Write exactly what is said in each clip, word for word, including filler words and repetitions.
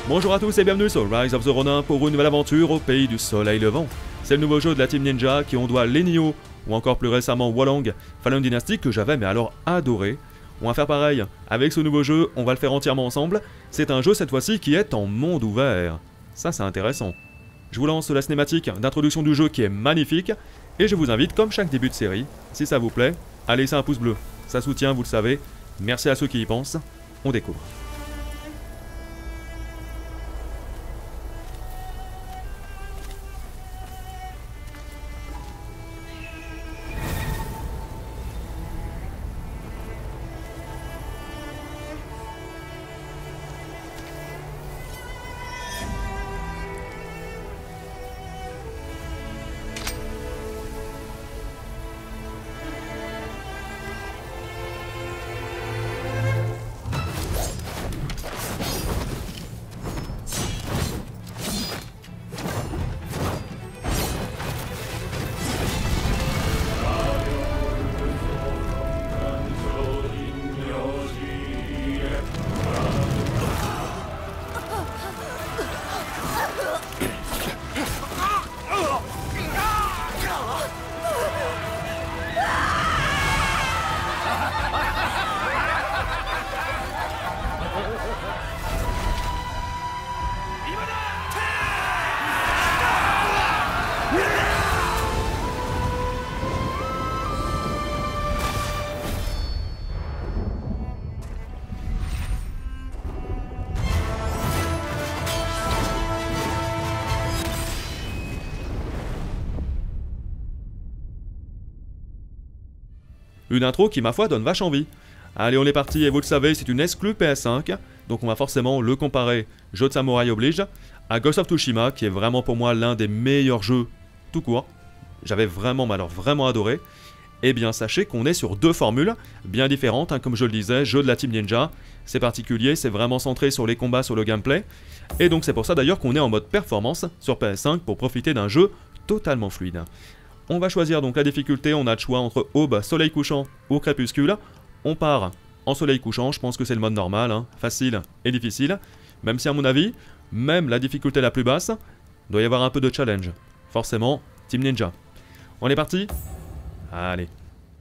Bonjour à tous et bienvenue sur Rise of the Ronin pour une nouvelle aventure au pays du soleil levant. C'est le nouveau jeu de la Team Ninja qui on doit les Nioh, ou encore plus récemment Wolong, Fallen Dynasty que j'avais mais alors adoré. On va faire pareil, avec ce nouveau jeu, on va le faire entièrement ensemble. C'est un jeu cette fois-ci qui est en monde ouvert. Ça c'est intéressant. Je vous lance la cinématique d'introduction du jeu qui est magnifique, et je vous invite, comme chaque début de série, si ça vous plaît, à laisser un pouce bleu. Ça soutient, vous le savez. Merci à ceux qui y pensent. On découvre. Une intro qui, ma foi, donne vache envie. Allez, on est parti, et vous le savez, c'est une exclue P S cinq, donc on va forcément le comparer, jeu de samouraï oblige, à Ghost of Tsushima, qui est vraiment pour moi l'un des meilleurs jeux tout court. J'avais vraiment, mais alors vraiment adoré. Eh bien, sachez qu'on est sur deux formules bien différentes, hein, comme je le disais, jeu de la Team Ninja. C'est particulier, c'est vraiment centré sur les combats, sur le gameplay. Et donc c'est pour ça d'ailleurs qu'on est en mode performance sur P S cinq pour profiter d'un jeu totalement fluide. On va choisir donc la difficulté, on a le choix entre aube, soleil couchant ou crépuscule. On part en soleil couchant, je pense que c'est le mode normal, hein, facile et difficile. Même si à mon avis, même la difficulté la plus basse, doit y avoir un peu de challenge. Forcément, Team Ninja. On est parti? Allez.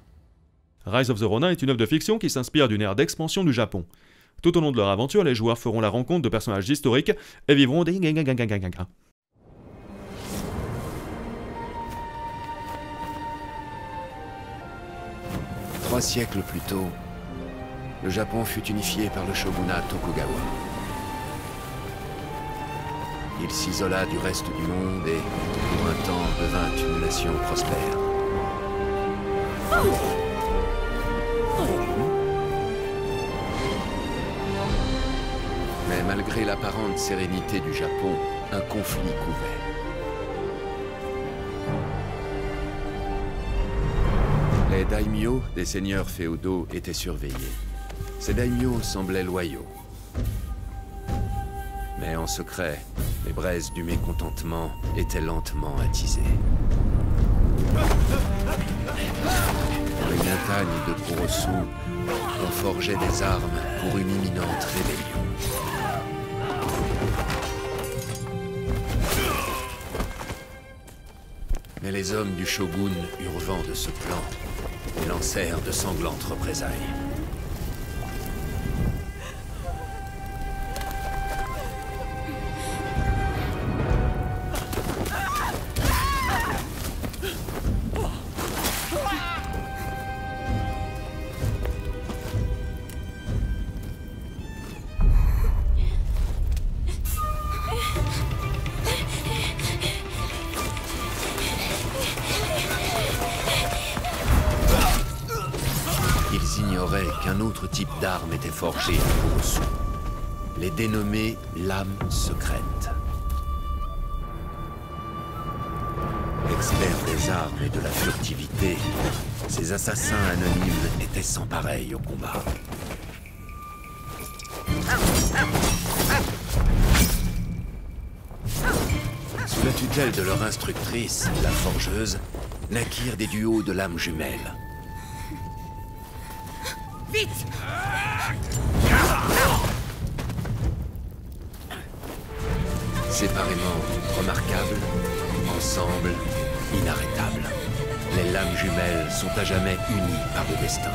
Rise of the Ronin est une œuvre de fiction qui s'inspire d'une ère d'expansion du Japon. Tout au long de leur aventure, les joueurs feront la rencontre de personnages historiques et vivront des... Trois siècles plus tôt, le Japon fut unifié par le shogunat Tokugawa. Il s'isola du reste du monde et, pour un temps, devint une nation prospère. Mais malgré l'apparente sérénité du Japon, un conflit couvait. Les daimyo, des seigneurs féodaux, étaient surveillés. Ces daimyo semblaient loyaux. Mais en secret, les braises du mécontentement étaient lentement attisées. Dans les montagnes de Kurosu, on forgeait des armes pour une imminente rébellion. Mais les hommes du shogun eurent vent de ce plan et lancèrent de sanglantes représailles. Ils ignoraient qu'un autre type d'arme était forgé à Kurosu, les dénommées lames secrètes. Experts des armes et de la furtivité, ces assassins anonymes étaient sans pareil au combat. Sous la tutelle de leur instructrice, la forgeuse, naquirent des duos de lames jumelles. Vite! Séparément remarquables, ensemble inarrêtables. Les lames jumelles sont à jamais unies par le destin.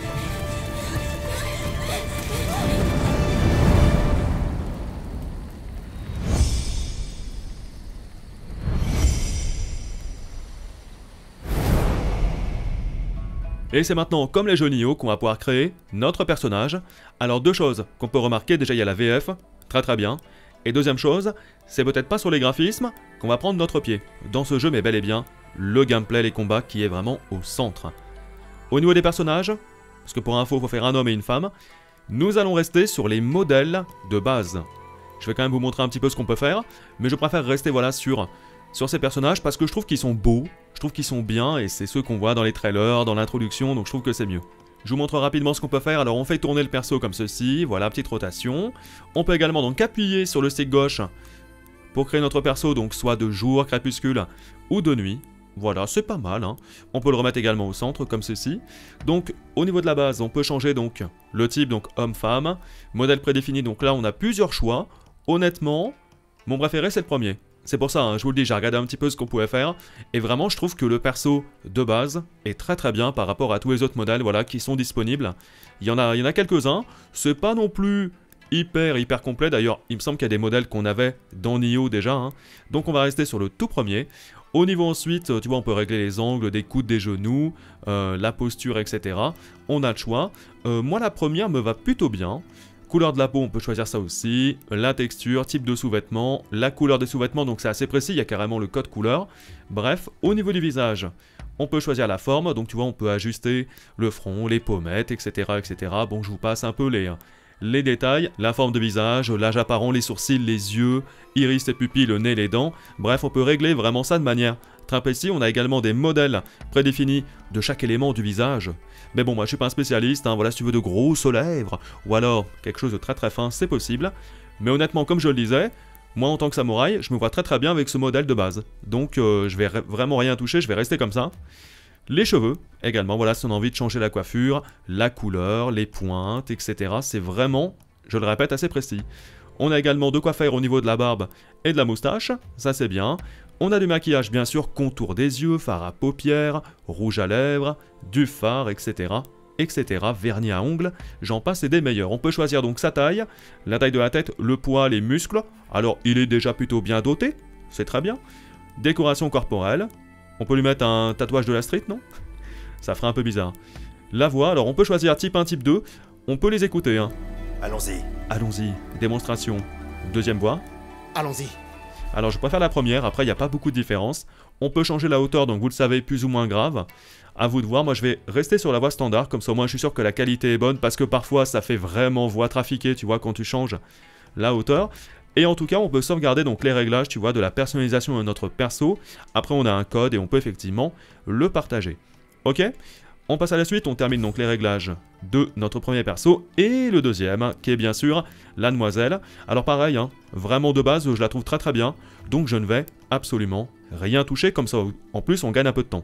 Et c'est maintenant, comme les jeux Nioh, qu'on va pouvoir créer notre personnage. Alors deux choses qu'on peut remarquer, déjà il y a la V F, très très bien. Et deuxième chose, c'est peut-être pas sur les graphismes qu'on va prendre notre pied dans ce jeu, mais bel et bien le gameplay, les combats qui est vraiment au centre. Au niveau des personnages, parce que pour info il faut faire un homme et une femme, nous allons rester sur les modèles de base. Je vais quand même vous montrer un petit peu ce qu'on peut faire, mais je préfère rester voilà sur... sur ces personnages parce que je trouve qu'ils sont beaux, je trouve qu'ils sont bien et c'est ceux qu'on voit dans les trailers, dans l'introduction, donc je trouve que c'est mieux. Je vous montre rapidement ce qu'on peut faire. Alors on fait tourner le perso comme ceci, voilà, petite rotation. On peut également donc appuyer sur le stick gauche pour créer notre perso, donc soit de jour, crépuscule ou de nuit. Voilà, c'est pas mal, hein. On peut le remettre également au centre comme ceci. Donc au niveau de la base, on peut changer donc le type, donc homme-femme, modèle prédéfini, donc là on a plusieurs choix. Honnêtement, mon préféré c'est le premier. C'est pour ça, hein, je vous le dis, j'ai regardé un petit peu ce qu'on pouvait faire, et vraiment je trouve que le perso de base est très très bien par rapport à tous les autres modèles voilà, qui sont disponibles. Il y en a, il y en a quelques-uns, c'est pas non plus hyper hyper complet, d'ailleurs il me semble qu'il y a des modèles qu'on avait dans Nioh déjà, hein. Donc on va rester sur le tout premier. Au niveau ensuite, tu vois, on peut régler les angles des coudes, des genoux, euh, la posture, et cetera. On a le choix. Euh, moi la première me va plutôt bien. Couleur de la peau, on peut choisir ça aussi, la texture, type de sous-vêtements, la couleur des sous-vêtements, donc c'est assez précis, il y a carrément le code couleur. Bref, au niveau du visage, on peut choisir la forme, donc tu vois, on peut ajuster le front, les pommettes, et cetera, et cetera. Bon, je vous passe un peu les, les détails, la forme de visage, l'âge apparent, les sourcils, les yeux, iris et pupilles, le nez, les dents. Bref, on peut régler vraiment ça de manière très précise. On a également des modèles prédéfinis de chaque élément du visage. Mais bon, moi je suis pas un spécialiste, hein, voilà, si tu veux de grosses lèvres, ou alors quelque chose de très très fin, c'est possible. Mais honnêtement, comme je le disais, moi en tant que samouraï, je me vois très très bien avec ce modèle de base. Donc euh, je vais vraiment rien toucher, je vais rester comme ça. Les cheveux, également, voilà, si on a envie de changer la coiffure, la couleur, les pointes, et cetera. C'est vraiment, je le répète, assez précis. On a également de quoi faire au niveau de la barbe et de la moustache, ça c'est bien. On a du maquillage, bien sûr, contour des yeux, fard à paupières, rouge à lèvres, du fard, et cetera, et cetera, vernis à ongles, j'en passe et des meilleurs. On peut choisir donc sa taille, la taille de la tête, le poids, les muscles. Alors, il est déjà plutôt bien doté, c'est très bien. Décoration corporelle, on peut lui mettre un tatouage de la street, non? Ça ferait un peu bizarre. La voix, alors on peut choisir type un, type deux, on peut les écouter, hein. Allons-y. Allons-y, démonstration. Deuxième voix. Allons-y. Alors je préfère la première, après il n'y a pas beaucoup de différence. On peut changer la hauteur, donc vous le savez, plus ou moins grave. À vous de voir, moi je vais rester sur la voix standard, comme ça au moins je suis sûr que la qualité est bonne, parce que parfois ça fait vraiment voix trafiquée, tu vois, quand tu changes la hauteur. Et en tout cas, on peut sauvegarder donc les réglages, tu vois, de la personnalisation de notre perso. Après on a un code et on peut effectivement le partager. Ok ? On passe à la suite, on termine donc les réglages de notre premier perso et le deuxième, qui est bien sûr la demoiselle. Alors pareil, hein, vraiment de base, je la trouve très très bien, donc je ne vais absolument rien toucher, comme ça en plus on gagne un peu de temps.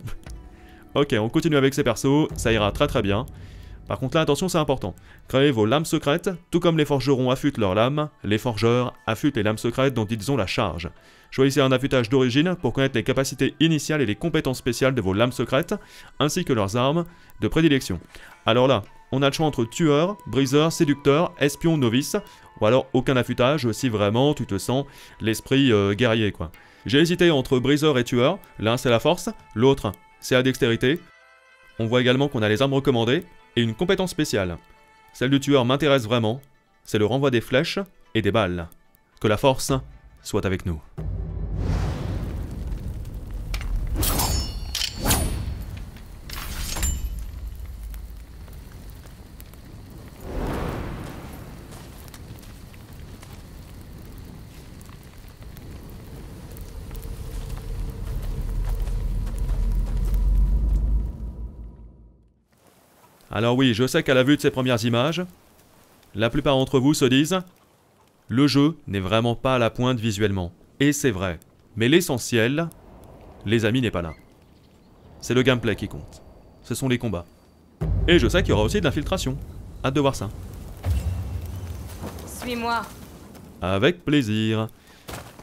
Ok, on continue avec ces persos, ça ira très très bien. Par contre là, attention, c'est important. Créez vos lames secrètes, tout comme les forgerons affûtent leurs lames, les forgeurs affûtent les lames secrètes dont ils ont la charge. Choisissez un affûtage d'origine pour connaître les capacités initiales et les compétences spéciales de vos lames secrètes, ainsi que leurs armes de prédilection. Alors là, on a le choix entre tueur, briseur, séducteur, espion, novice, ou alors aucun affûtage si vraiment tu te sens l'esprit euh, guerrier, quoi. J'ai hésité entre briseur et tueur, l'un c'est la force, l'autre c'est la dextérité. On voit également qu'on a les armes recommandées et une compétence spéciale. Celle du tueur m'intéresse vraiment, c'est le renvoi des flèches et des balles. Que la force soit avec nous. Alors oui, je sais qu'à la vue de ces premières images, la plupart d'entre vous se disent « Le jeu n'est vraiment pas à la pointe visuellement. » Et c'est vrai. Mais l'essentiel, les amis, n'est pas là. C'est le gameplay qui compte. Ce sont les combats. Et je sais qu'il y aura aussi de l'infiltration. Hâte de voir ça. Suis-moi. Avec plaisir.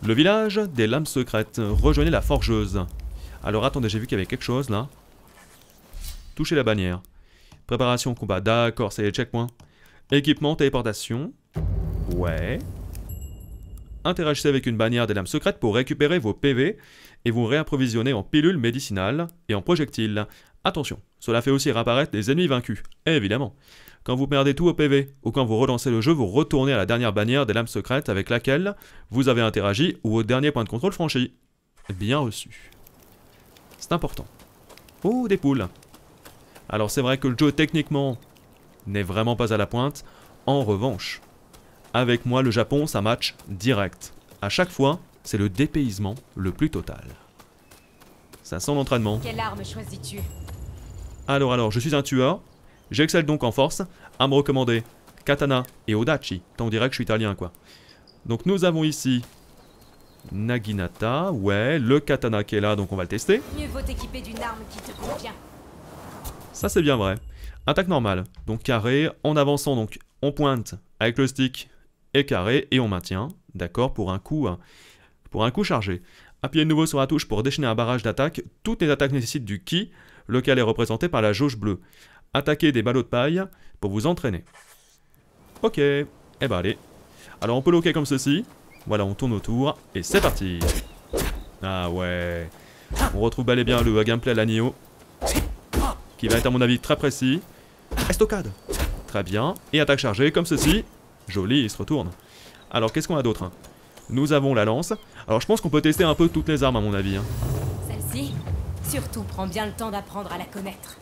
Le village des lames secrètes. Rejoignez la forgeuse. Alors attendez, j'ai vu qu'il y avait quelque chose là. Touchez la bannière. Préparation combat. D'accord, c'est les checkpoints. Équipement, téléportation. Ouais. Interagissez avec une bannière des lames secrètes pour récupérer vos P V et vous réapprovisionner en pilules médicinales et en projectiles. Attention, cela fait aussi réapparaître les ennemis vaincus, évidemment. Quand vous perdez tout au P V ou quand vous relancez le jeu, vous retournez à la dernière bannière des lames secrètes avec laquelle vous avez interagi ou au dernier point de contrôle franchi. Bien reçu. C'est important. Oh, des poules. Alors c'est vrai que le jeu techniquement n'est vraiment pas à la pointe. En revanche, avec moi le Japon ça match direct. À chaque fois, c'est le dépaysement le plus total. Ça sent l'entraînement. Quelle arme choisis-tu? Alors alors, je suis un tueur. J'excelle donc en force. À me recommander katana et odachi. Tant on dirait que je suis italien quoi. Donc nous avons ici Naginata. Ouais, le katana qui est là, donc on va le tester. Mieux vaut t'équiper d'une arme qui te convient. Ça c'est bien vrai. Attaque normale, donc carré, en avançant donc on pointe avec le stick et carré et on maintient, d'accord, pour un coup pour un coup chargé. Appuyez de nouveau sur la touche pour déchaîner un barrage d'attaque. Toutes les attaques nécessitent du ki, lequel est représenté par la jauge bleue. Attaquez des ballots de paille pour vous entraîner. Ok, et eh ben allez. Alors on peut loquer comme ceci. Voilà, on tourne autour et c'est parti. Ah ouais. On retrouve bel et bien le gameplay à la Nioh, qui va être à mon avis très précis. Estocade. Très bien. Et attaque chargée comme ceci. Joli, il se retourne. Alors qu'est-ce qu'on a d'autre? Nous avons la lance. Alors je pense qu'on peut tester un peu toutes les armes à mon avis. Hein. Celle-ci, surtout prends bien le temps d'apprendre à la connaître.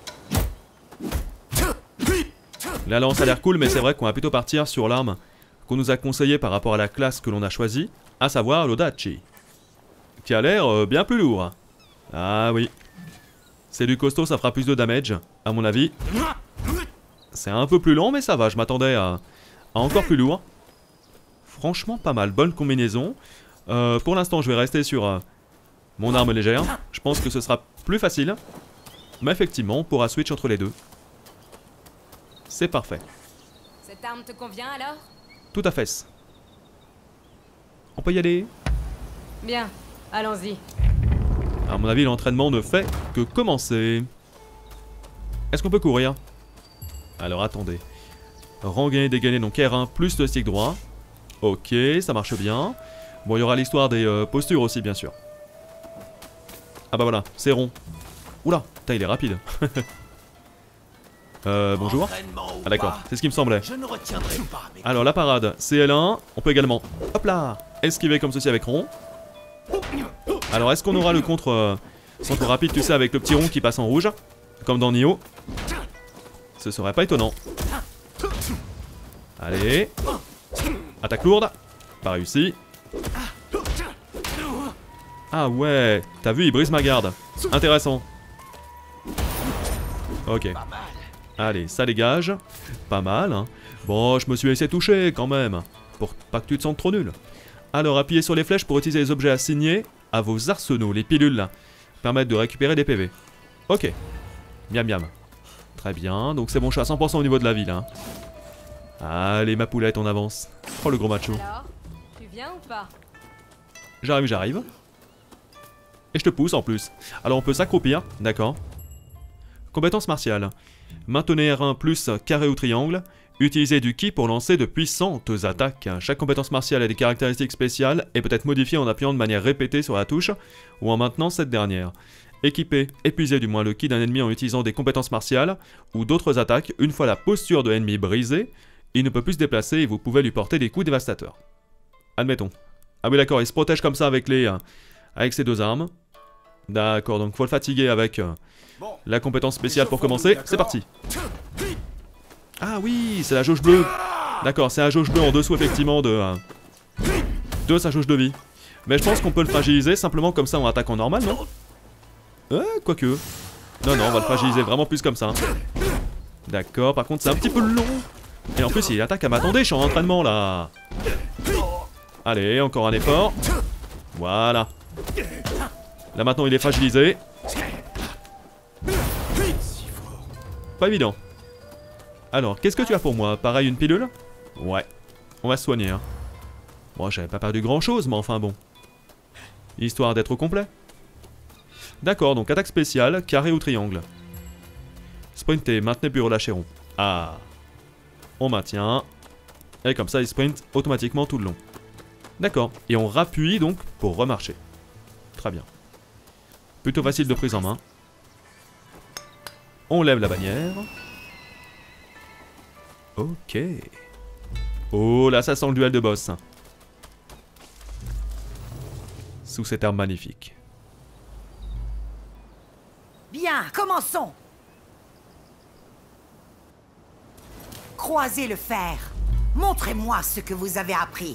La lance a l'air cool, mais c'est vrai qu'on va plutôt partir sur l'arme qu'on nous a conseillée par rapport à la classe que l'on a choisie, à savoir l'Odachi, qui a l'air euh, bien plus lourd. Ah oui. C'est du costaud, ça fera plus de damage, à mon avis. C'est un peu plus lent, mais ça va, je m'attendais à, à encore plus lourd. Franchement, pas mal, bonne combinaison. Euh, pour l'instant, je vais rester sur euh, mon arme légère. Je pense que ce sera plus facile. Mais effectivement, on pourra switch entre les deux. C'est parfait. Cette arme te convient alors? Tout à fait. On peut y aller? Bien, allons-y. À mon avis, l'entraînement ne fait que commencer. Est-ce qu'on peut courir? Alors attendez. Rang gagné, dégainé, donc R un plus le stick droit. Ok, ça marche bien. Bon, il y aura l'histoire des euh, postures aussi, bien sûr. Ah bah voilà, c'est rond. Oula, putain, il est rapide. euh, bonjour. Ah d'accord, c'est ce qui me semblait. Alors la parade, c'est L un. On peut également, hop là, esquiver comme ceci avec rond. Alors est-ce qu'on aura le contre, euh, contre rapide, tu sais, avec le petit rond qui passe en rouge, comme dans Nioh? Ce serait pas étonnant. Allez. Attaque lourde. Pas réussi. Ah ouais, t'as vu, il brise ma garde. Intéressant. Ok. Allez, ça dégage. Pas mal, hein. Bon, je me suis laissé toucher quand même. Pour pas que tu te sentes trop nul. Alors, appuyez sur les flèches pour utiliser les objets assignés à vos arsenaux. Les pilules, là, permettent de récupérer des P V. Ok. Miam miam. Très bien, donc c'est bon, je suis à cent pour cent au niveau de la ville, hein. Allez, ma poulette, on avance. Oh, le gros macho. Alors, tu viens ou pas? J'arrive, j'arrive. Et je te pousse en plus. Alors on peut s'accroupir, d'accord. Compétence martiale. Maintenez R un plus carré ou triangle. Utilisez du ki pour lancer de puissantes attaques. Chaque compétence martiale a des caractéristiques spéciales et peut être modifiée en appuyant de manière répétée sur la touche ou en maintenant cette dernière. Équipez, épuisez du moins le ki d'un ennemi en utilisant des compétences martiales ou d'autres attaques. Une fois la posture de l'ennemi brisée, il ne peut plus se déplacer et vous pouvez lui porter des coups dévastateurs. Admettons. Ah oui d'accord, il se protège comme ça avec les... Euh, avec ses deux armes. D'accord, donc faut le fatiguer avec euh, la compétence spéciale pour commencer. C'est parti. Ah oui, c'est la jauge bleue. D'accord, c'est la jauge bleue en dessous effectivement de, euh, de sa jauge de vie. Mais je pense qu'on peut le fragiliser simplement comme ça en attaquant normal, non? Euh, quoique. Non, non, on va le fragiliser vraiment plus comme ça. D'accord, par contre c'est un petit peu long. Et en plus il attaque à m'attendre, je suis en entraînement là. Allez, encore un effort. Voilà. Là maintenant il est fragilisé. Pas évident. Alors, qu'est-ce que tu as pour moi? Pareil, une pilule? Ouais. On va se soigner, hein. Bon, j'avais pas perdu grand chose, mais enfin bon. Histoire d'être au complet. D'accord, donc attaque spéciale, carré ou triangle. Sprintez, maintenez puis relâchez rond. Ah. On maintient. Et comme ça, il sprint automatiquement tout le long. D'accord. Et on rappuie donc pour remarcher. Très bien. Plutôt facile de prise en main. On lève la bannière. Ok. Oh là, ça sent le duel de boss. Sous cette arme magnifique. Bien, commençons. Croisez le fer. Montrez-moi ce que vous avez appris.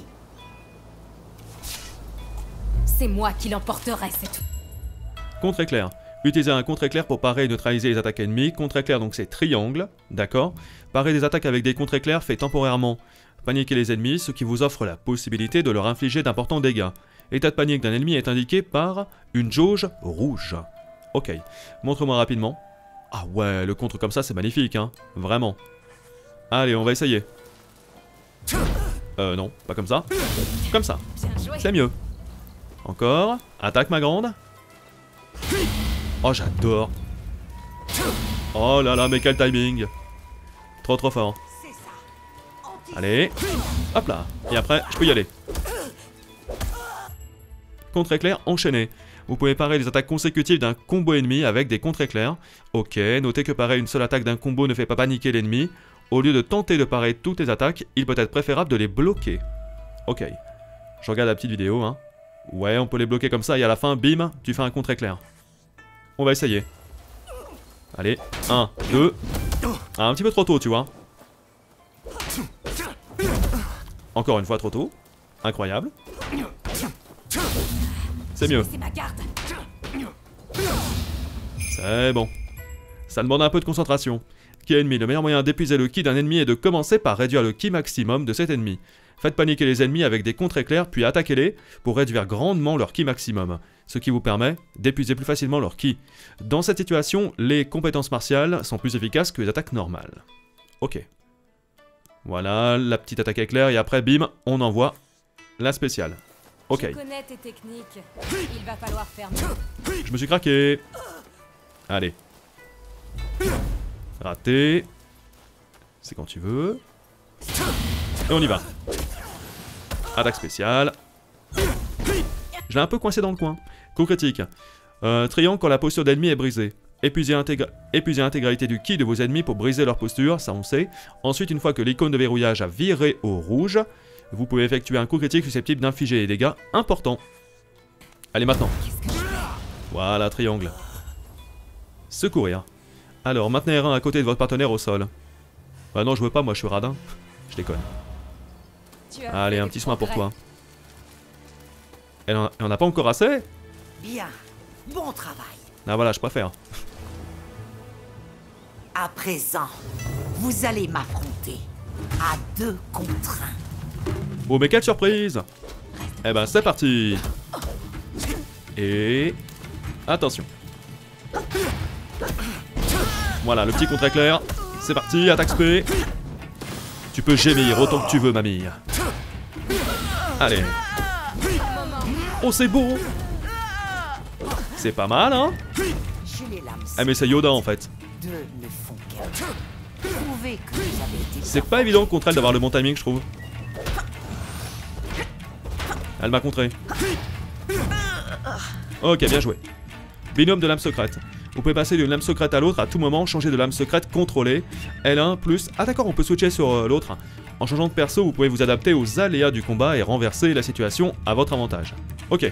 C'est moi qui l'emporterai, c'est tout. Contre-éclair. Utilisez un contre-éclair pour parer et neutraliser les attaques ennemies. Contre-éclair, donc c'est triangle, d'accord. Parer des attaques avec des contre-éclairs fait temporairement paniquer les ennemis, ce qui vous offre la possibilité de leur infliger d'importants dégâts. L'état de panique d'un ennemi est indiqué par une jauge rouge. Ok, montre-moi rapidement. Ah ouais, le contre comme ça c'est magnifique, hein, vraiment. Allez, on va essayer. Euh, non, pas comme ça. Comme ça, c'est mieux. Encore, attaque ma grande. Oh, j'adore. Oh là là, mais quel timing. Trop trop fort. Allez, hop là. Et après, je peux y aller. Contre-éclair enchaîné. Vous pouvez parer les attaques consécutives d'un combo ennemi avec des contre-éclairs. Ok, notez que parer une seule attaque d'un combo ne fait pas paniquer l'ennemi. Au lieu de tenter de parer toutes les attaques, il peut être préférable de les bloquer. Ok, je regarde la petite vidéo, hein. Ouais, on peut les bloquer comme ça et à la fin, bim, tu fais un contre-éclair. On va essayer. Allez, un, deux. Ah, un petit peu trop tôt, tu vois. Encore une fois trop tôt. Incroyable. C'est mieux. C'est bon. Ça demande un peu de concentration. Ki ennemi, le meilleur moyen d'épuiser le ki d'un ennemi est de commencer par réduire le ki maximum de cet ennemi. Faites paniquer les ennemis avec des contre-éclairs, puis attaquez-les pour réduire grandement leur ki maximum, ce qui vous permet d'épuiser plus facilement leur ki. Dans cette situation, les compétences martiales sont plus efficaces que les attaques normales. Ok. Voilà, la petite attaque éclair, et après, bim, on envoie la spéciale. Ok. Je connais tes techniques. Il va falloir faire mieux. Je me suis craqué. Allez. Raté. C'est quand tu veux. Et on y va. Attaque spéciale. Je l'ai un peu coincé dans le coin. Coup critique. Euh, triangle quand la posture d'ennemi est brisée. Épuisez l'intégralité du ki de vos ennemis pour briser leur posture, ça on sait. Ensuite, une fois que l'icône de verrouillage a viré au rouge, vous pouvez effectuer un coup critique susceptible d'infliger des dégâts importants. Allez maintenant. Voilà, triangle. Secourir. Alors, maintenez R un à côté de votre partenaire au sol. Bah non, je veux pas, moi je suis radin. Je déconne. Allez, un petit soin pour toi. Elle en, elle en a pas encore assez? Bien, bon travail. Ah voilà, je préfère. À présent, vous allez m'affronter à deux contre un. Oh mais quelle surprise! Eh ben c'est parti! Et... attention. Voilà, le petit contre-éclair. C'est parti, attaque spé. Tu peux gémir autant que tu veux, mamie. Allez. Oh, c'est beau! C'est pas mal, hein? Ah mais c'est Yoda en fait. C'est pas évident contre elle d'avoir le bon timing, je trouve. Elle m'a contré. Ok, bien joué. Binôme de lame secrète. Vous pouvez passer d'une lame secrète à l'autre à tout moment, changer de lame secrète contrôlée. L un plus... Ah d'accord, on peut switcher sur euh, l'autre. En changeant de perso, vous pouvez vous adapter aux aléas du combat et renverser la situation à votre avantage. Ok.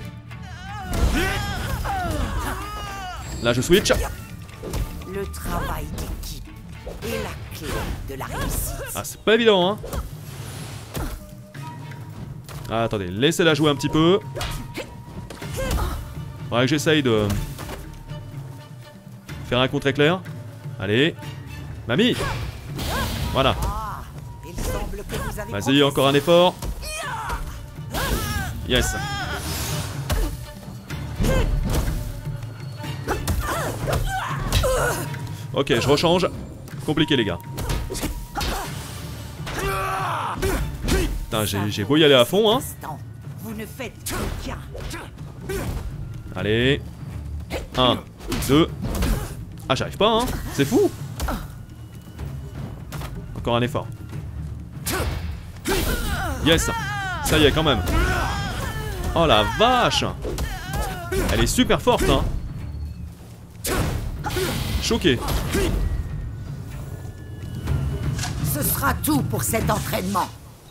Là je switch. Le travail d'équipe est la clé de la réussite. Ah c'est pas évident hein. Ah, attendez, laissez-la jouer un petit peu. Faudrait que j'essaye de... faire un contre-éclair. Allez. Mamie. Voilà. Vas-y, encore un effort. Yes. Ok, je rechange. Compliqué les gars. Putain, j'ai beau y aller à fond hein. Vous ne faites plus qu'un. Allez. un, deux. Ah, j'arrive pas, hein. C'est fou. Encore un effort. Yes. Ça y est, quand même. Oh la vache. Elle est super forte, hein. Choqué. Ce sera tout pour cet entraînement.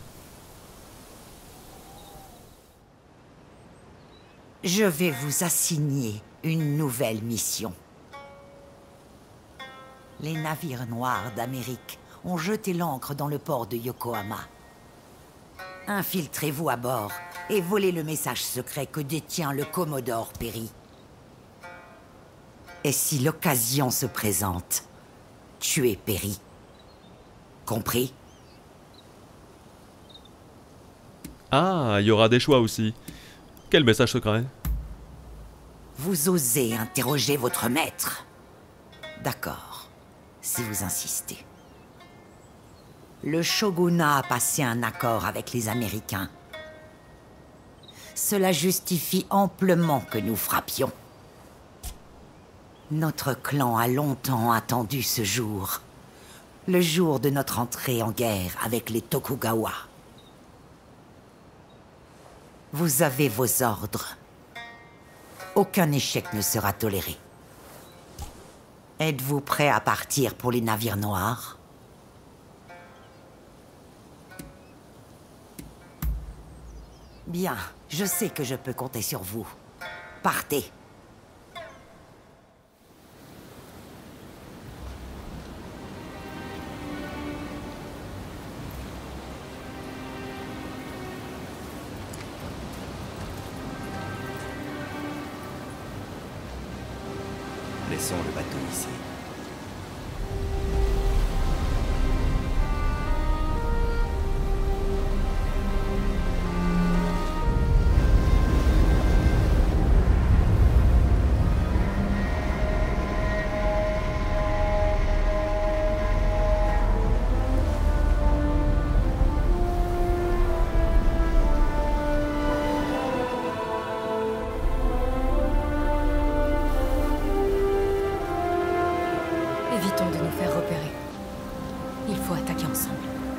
Je vais vous assigner une nouvelle mission. Les navires noirs d'Amérique ont jeté l'ancre dans le port de Yokohama. Infiltrez-vous à bord et volez le message secret que détient le Commodore Perry. Et si l'occasion se présente, tuez Perry. Compris? Ah, il y aura des choix aussi. Quel message secret? Vous osez interroger votre maître? D'accord, si vous insistez. Le shogunat a passé un accord avec les Américains. Cela justifie amplement que nous frappions. Notre clan a longtemps attendu ce jour. Le jour de notre entrée en guerre avec les Tokugawa. Vous avez vos ordres. Aucun échec ne sera toléré. Êtes-vous prêt à partir pour les navires noirs? Bien, je sais que je peux compter sur vous. Partez. Laissons le bateau ici. Évitons de nous faire repérer. Il faut attaquer ensemble.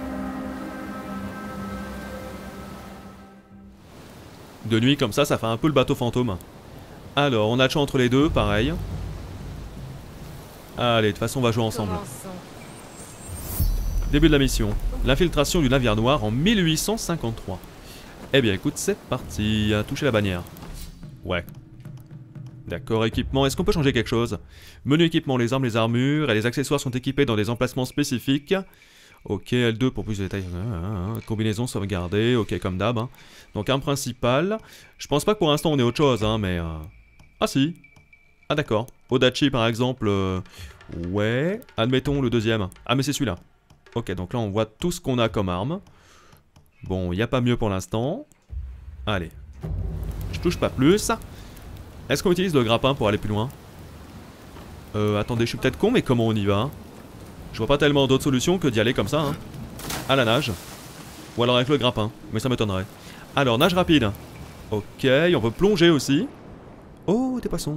De nuit comme ça, ça fait un peu le bateau fantôme. Alors, on a le choix entre les deux, pareil. Allez, de toute façon, on va jouer ensemble. Début de la mission. L'infiltration du navire noir en mille huit cent cinquante-trois. Eh bien, écoute, c'est parti. Toucher la bannière. Ouais. D'accord, équipement. Est-ce qu'on peut changer quelque chose? Menu équipement, les armes, les armures et les accessoires sont équipés dans des emplacements spécifiques. Ok, L deux pour plus de détails. Combinaison sauvegardée, ok, comme d'hab. Hein. Donc, arme principale. Je pense pas que pour l'instant on ait autre chose, hein, mais... Euh... Ah si. Ah d'accord. Odachi par exemple. Euh... Ouais. Admettons le deuxième. Ah mais c'est celui-là. Ok, donc là on voit tout ce qu'on a comme arme. Bon, il n'y a pas mieux pour l'instant. Allez. Je touche pas plus. Est-ce qu'on utilise le grappin pour aller plus loin? Euh, attendez, je suis peut-être con, mais comment on y va? Je vois pas tellement d'autres solutions que d'y aller comme ça, hein. À la nage. Ou alors avec le grappin, mais ça m'étonnerait. Alors, nage rapide. Ok, on peut plonger aussi. Oh, des poissons.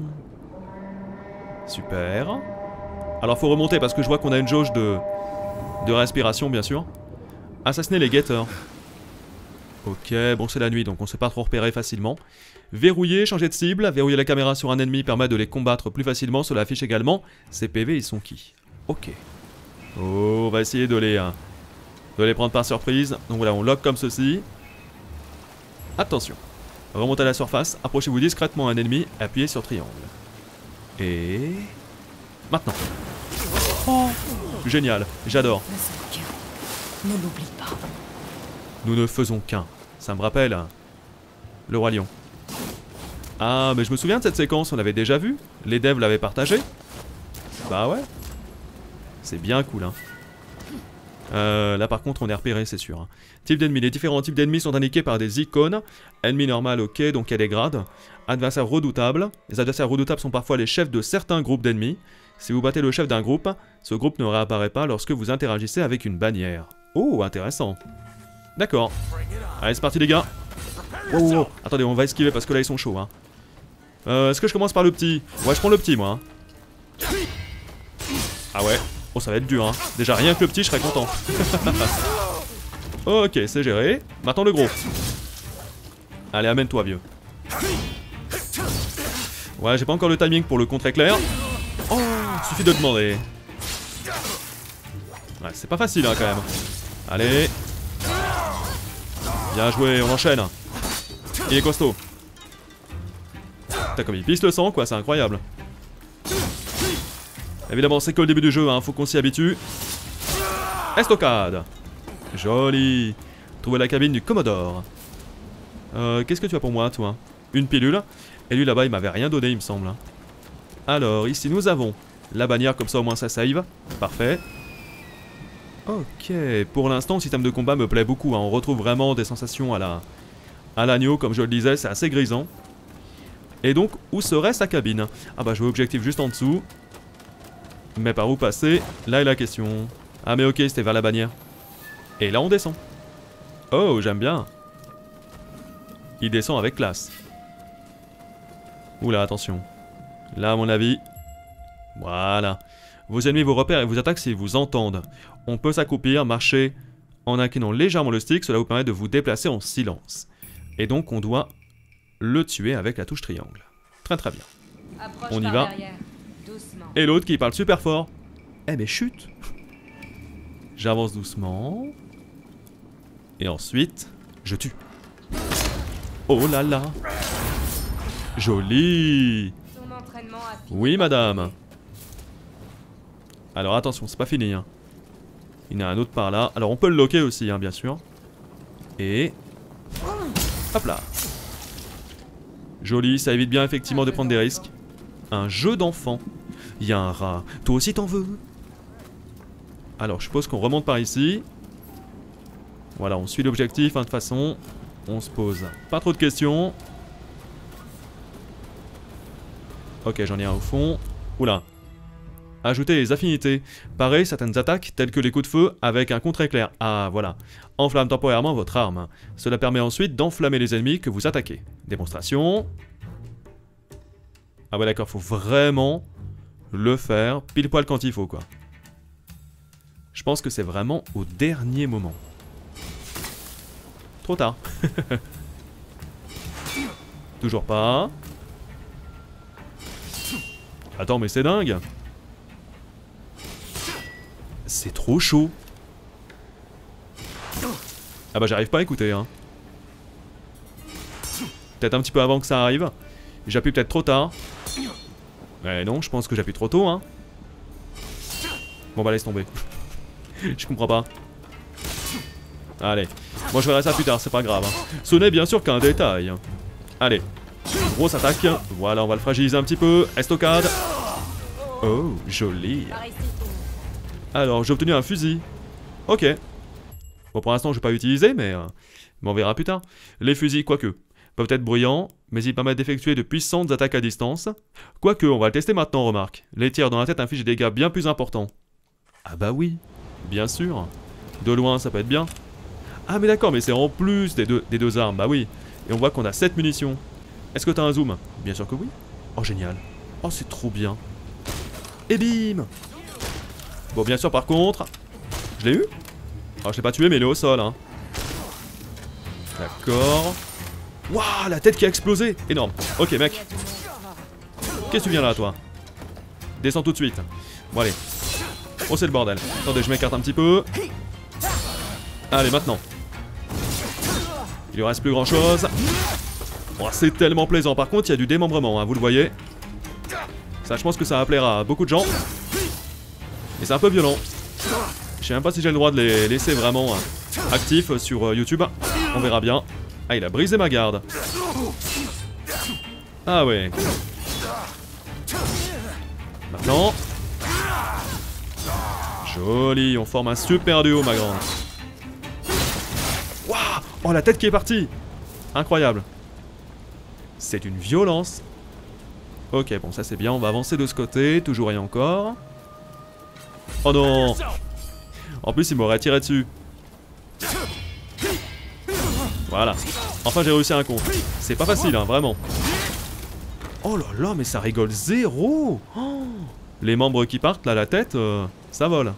Super. Alors, faut remonter parce que je vois qu'on a une jauge de... de respiration, bien sûr. Assassiner les guetteurs. Ok, bon, c'est la nuit, donc on sait pas trop repérer facilement. Verrouiller, changer de cible, verrouiller la caméra sur un ennemi permet de les combattre plus facilement. Cela affiche également ses P V, ils sont qui? Ok. Oh, on va essayer de les, euh, de les prendre par surprise. Donc voilà, on lock comme ceci. Attention. Remontez à la surface, approchez-vous discrètement à un ennemi, appuyez sur triangle. Et... maintenant. Oh, génial, j'adore. Ne sommes qu'un. Ne l'oublie pas. Nous ne faisons qu'un. Ça me rappelle... Hein, le Roi Lion. Ah, mais je me souviens de cette séquence, on l'avait déjà vue. Les devs l'avaient partagée. Bah ouais. C'est bien cool, hein. Euh, là par contre on est repéré, c'est sûr. Hein. Type d'ennemis. Les différents types d'ennemis sont indiqués par des icônes. Ennemi normal, ok, donc il y a des grades. Adversaires redoutables. Les adversaires redoutables sont parfois les chefs de certains groupes d'ennemis. Si vous battez le chef d'un groupe, ce groupe ne réapparaît pas lorsque vous interagissez avec une bannière. Oh, intéressant. D'accord. Allez, c'est parti les gars. Wow, wow, wow. Attendez, on va esquiver parce que là ils sont chauds. Hein. Euh, Est-ce que je commence par le petit? Ouais, je prends le petit, moi. Hein. Ah ouais. Oh, ça va être dur, hein. Déjà, rien que le petit, je serais content. Ok, c'est géré. Maintenant, le gros. Allez, amène-toi, vieux. Ouais, j'ai pas encore le timing pour le contre éclair. Oh, suffit de demander. Ouais, c'est pas facile, hein, quand même. Allez. Bien joué, on enchaîne. Il est costaud. Putain, comme il pisse le sang, quoi, c'est incroyable. Évidemment, c'est que le début du jeu, hein, faut qu'on s'y habitue. Estocade. Joli. Trouver la cabine du Commodore. Euh, qu'est-ce que tu as pour moi, toi? Une pilule. Et lui, là-bas, il m'avait rien donné, il me semble. Alors, ici, nous avons la bannière, comme ça, au moins, ça save. Parfait. Ok, pour l'instant, le système de combat me plaît beaucoup. Hein. On retrouve vraiment des sensations à la à l'agneau, comme je le disais, c'est assez grisant. Et donc, où serait sa cabine? Ah bah, je vois l'objectif juste en dessous. Mais par où passer? Là est la question. Ah mais ok, c'était vers la bannière. Et là, on descend. Oh, j'aime bien. Il descend avec classe. Oula, attention. Là, à mon avis... Voilà. Vos ennemis vous repèrent et vous attaquent s'ils vous entendent. On peut s'accroupir, marcher en inclinant légèrement le stick, cela vous permet de vous déplacer en silence. Et donc on doit le tuer avec la touche triangle. Très très bien. Approche on y par va. derrière, doucement. Et l'autre qui parle super fort. Eh mais chut. J'avance doucement. Et ensuite, je tue. Oh là là. Joli. Son entraînement a fini. Oui madame. Alors attention, c'est pas fini. Hein. Il y en a un autre par là. Alors on peut le loquer aussi, hein, bien sûr. Et... Hop là. Joli, ça évite bien effectivement de prendre des risques. Un jeu d'enfant. Il y a un rat. Toi aussi t'en veux? Alors je suppose qu'on remonte par ici. Voilà, on suit l'objectif, hein, de toute façon. On se pose pas trop de questions. Ok, j'en ai un au fond. Oula. Ajouter les affinités. Pareil, certaines attaques, telles que les coups de feu, avec un contre-éclair. Ah, voilà. Enflamme temporairement votre arme. Cela permet ensuite d'enflammer les ennemis que vous attaquez. Démonstration. Ah ouais, d'accord, faut vraiment le faire pile poil quand il faut, quoi. Je pense que c'est vraiment au dernier moment. Trop tard. Toujours pas. Attends, mais c'est dingue. C'est trop chaud. Ah bah j'arrive pas à écouter, hein. Peut-être un petit peu avant que ça arrive. J'appuie peut-être trop tard. Ouais non, je pense que j'appuie trop tôt, hein. Bon bah laisse tomber. Je comprends pas. Allez. Moi je verrai ça plus tard, c'est pas grave, hein. Ce n'est bien sûr qu'un détail. Allez. Grosse attaque. Voilà, on va le fragiliser un petit peu. Estocade. Oh, joli. Alors, j'ai obtenu un fusil. Ok. Bon, pour l'instant, je vais pas l'utiliser, mais, euh, mais on verra plus tard. Les fusils, quoique, peuvent être bruyants, mais ils permettent d'effectuer de puissantes attaques à distance. Quoique, on va le tester maintenant, remarque. Les tirs dans la tête infligent des dégâts bien plus importants. Ah bah oui, bien sûr. De loin, ça peut être bien. Ah mais d'accord, mais c'est en plus des deux, des deux armes, bah oui. Et on voit qu'on a sept munitions. Est-ce que t'as un zoom? Bien sûr que oui. Oh, génial. Oh, c'est trop bien. Et bim. Bon, bien sûr, par contre... Je l'ai eu? Oh, je l'ai pas tué, mais il est au sol, hein. D'accord. Waouh, la tête qui a explosé. Énorme. Ok, mec. Qu'est-ce que tu viens là, toi? Descends tout de suite. Bon, allez. Oh, c'est le bordel. Attendez, je m'écarte un petit peu. Allez, maintenant. Il lui reste plus grand-chose. Oh, c'est tellement plaisant. Par contre, il y a du démembrement, hein, vous le voyez. Ça, je pense que ça va plaire à beaucoup de gens. Et c'est un peu violent. Je sais même pas si j'ai le droit de les laisser vraiment euh, actifs sur euh, YouTube. On verra bien. Ah, il a brisé ma garde. Ah ouais. Maintenant. Joli, on forme un super duo, ma grande. Waouh. Oh, la tête qui est partie. Incroyable. C'est une violence. Ok, bon, ça c'est bien, on va avancer de ce côté, toujours et encore. Oh non. En plus, il m'aurait tiré dessus. Voilà. Enfin, j'ai réussi un con. C'est pas facile, hein, vraiment. Oh là là, mais ça rigole zéro. Oh, les membres qui partent, là, la tête, euh, ça vole.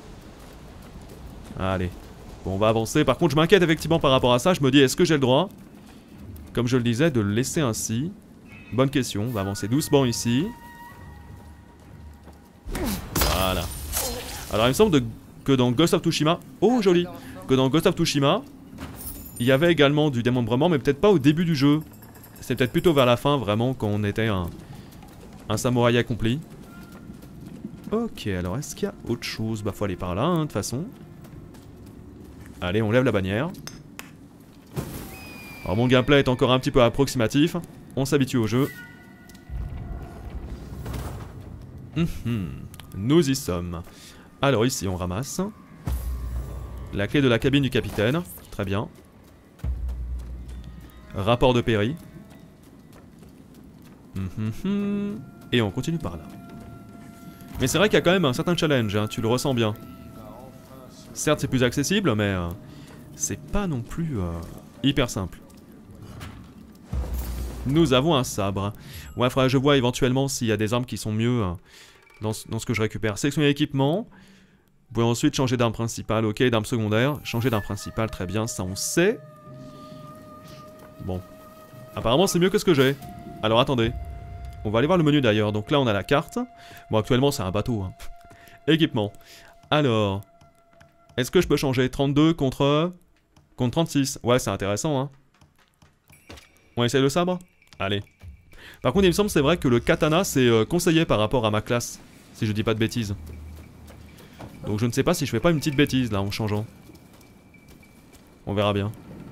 Allez. Bon, on va avancer. Par contre, je m'inquiète effectivement par rapport à ça. Je me dis, est-ce que j'ai le droit, comme je le disais, de le laisser ainsi? Bonne question. On va avancer doucement ici. Voilà. Alors, il me semble de, que dans Ghost of Tsushima... Oh, joli. Que dans Ghost of Tsushima, il y avait également du démembrement, mais peut-être pas au début du jeu. C'est peut-être plutôt vers la fin, vraiment, quand on était un, un samouraï accompli. Ok, alors est-ce qu'il y a autre chose? Bah, faut aller par là, hein, de toute façon. Allez, on lève la bannière. Alors, mon gameplay est encore un petit peu approximatif. On s'habitue au jeu. Mmh, nous y sommes. Alors, ici, on ramasse la clé de la cabine du capitaine. Très bien. Rapport de Perry. Mmh, et on continue par là. Mais c'est vrai qu'il y a quand même un certain challenge, hein, tu le ressens bien. Certes, c'est plus accessible, mais euh, c'est pas non plus euh, hyper simple. Nous avons un sabre. Ouais, faudrait que je vois éventuellement s'il y a des armes qui sont mieux euh, dans, dans ce que je récupère. Sélectionner l'équipement. Vous pouvez ensuite changer d'arme principale, ok, d'arme secondaire. Changer d'arme principale, très bien, ça on sait. Bon. Apparemment, c'est mieux que ce que j'ai. Alors attendez. On va aller voir le menu d'ailleurs. Donc là, on a la carte. Bon, actuellement, c'est un bateau. Hein. Équipement. Alors... Est-ce que je peux changer trente-deux contre... contre trente-six? Ouais, c'est intéressant, hein. On essaye le sabre? Allez. Par contre, il me semble, c'est vrai que le katana, c'est euh, conseillé par rapport à ma classe. Si je dis pas de bêtises. Donc je ne sais pas si je fais pas une petite bêtise, là, en changeant. On verra bien.